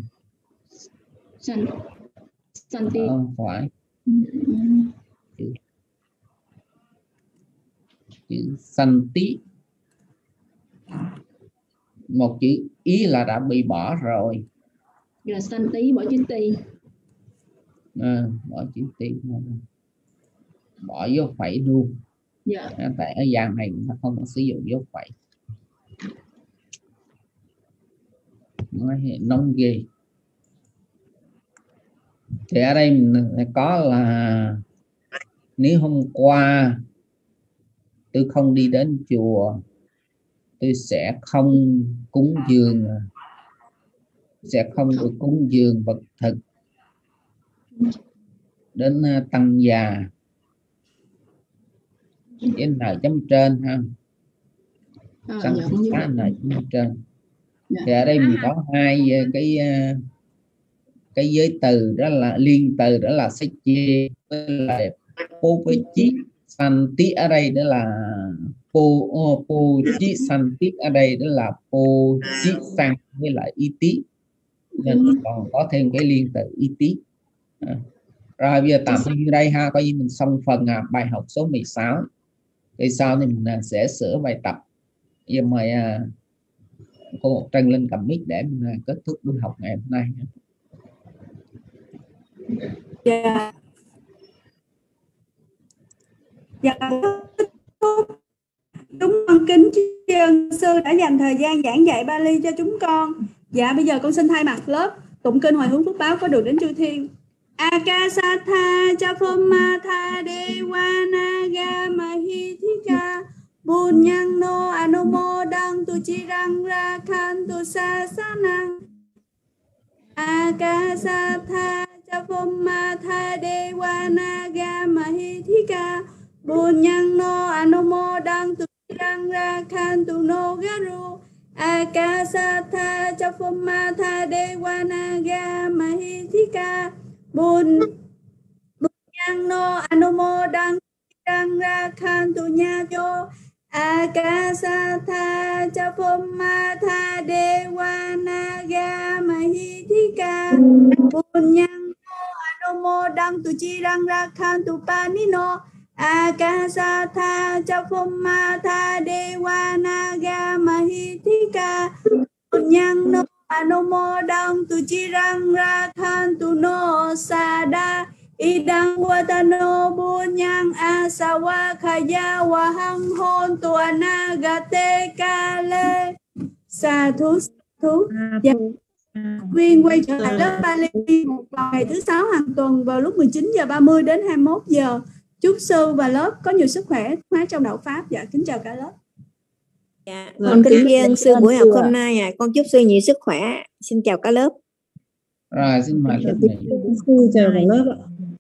san san tí. Không phải chữ, chữ xanh tí, một chữ ý là đã bị bỏ rồi. Là san tí bỏ chữ tí. À, bỏ chữ tí, bỏ dấu phẩy luôn. Dạ. Tại ở dạng này nó không có sử dụng dấu phẩy. Nói nông ghê. Thì ở đây mình có là nếu hôm qua tôi không đi đến chùa, tôi sẽ không cúng dường, sẽ không được cúng dường vật thực đến tăng già. Cái n chấm trên ha, sang à, n chấm trên. Thì ở đây mình có hai cái cái giới từ, đó là liên từ, đó là sách chê với lại po với chí san tí. Ở đây đó là po po chí san tí, ở đây đó là po chí sang với lại y tí, nên còn có thêm cái liên từ y tí. À. Rồi bây giờ tạm như đây ha, coi như mình xong phần à, bài học số mười sáu. Thì sau thì mình à, sẽ sửa bài tập. Bây giờ mời à, cô Ngọc Trân lên cầm mic để mình à, kết thúc buổi học ngày hôm nay. Dạ. Dạ. Đúng con kính tri ân sư đã dành thời gian giảng dạy Bali cho chúng con. Dạ bây giờ con xin thay mặt lớp tụng kinh hồi hướng phước báo có được đến chư thiên. Akasatha Chaphommatha Devanaga Mahithika Bunyano Anumodang Tu Chirang Rakhantu Sasanang Akasatha Chaphommatha Devanaga Mahithika Bunyano Anumodang Tu Chirang Rakhantu No Garu Akasatha Chaphommatha Devanaga Mahithika Bun Bunyang no Anumodang Chirang Rakhantu Nyajo Akasatha Chaphommatha Devanaga Mahithika Bunyang no Anumodang Tu Chirang Rakhantu Panino Akasatha Chaphommatha Devanaga Mahithika Bunyang no Anumodang Tu Chirang Rakhantu No Sada Idang Watano Bunyang Asawa Khaya Wahang Hôn Tu Anagate Kale. Sa thú thú dạ. Viên quay trở lại lớp Pali một vào ngày thứ sáu hàng tuần vào lúc mười chín giờ ba mươi đến hai mươi mốt giờ. Chúc sư và lớp có nhiều sức khỏe hóa trong đạo pháp. Dạ kính chào cả lớp. Dạ, con kính tri ân sư buổi học hôm nay à. Con chúc sư nhiều sức khỏe. Xin chào cả lớp. Rồi xin mời lớp này. Sư chào cả lớp ạ.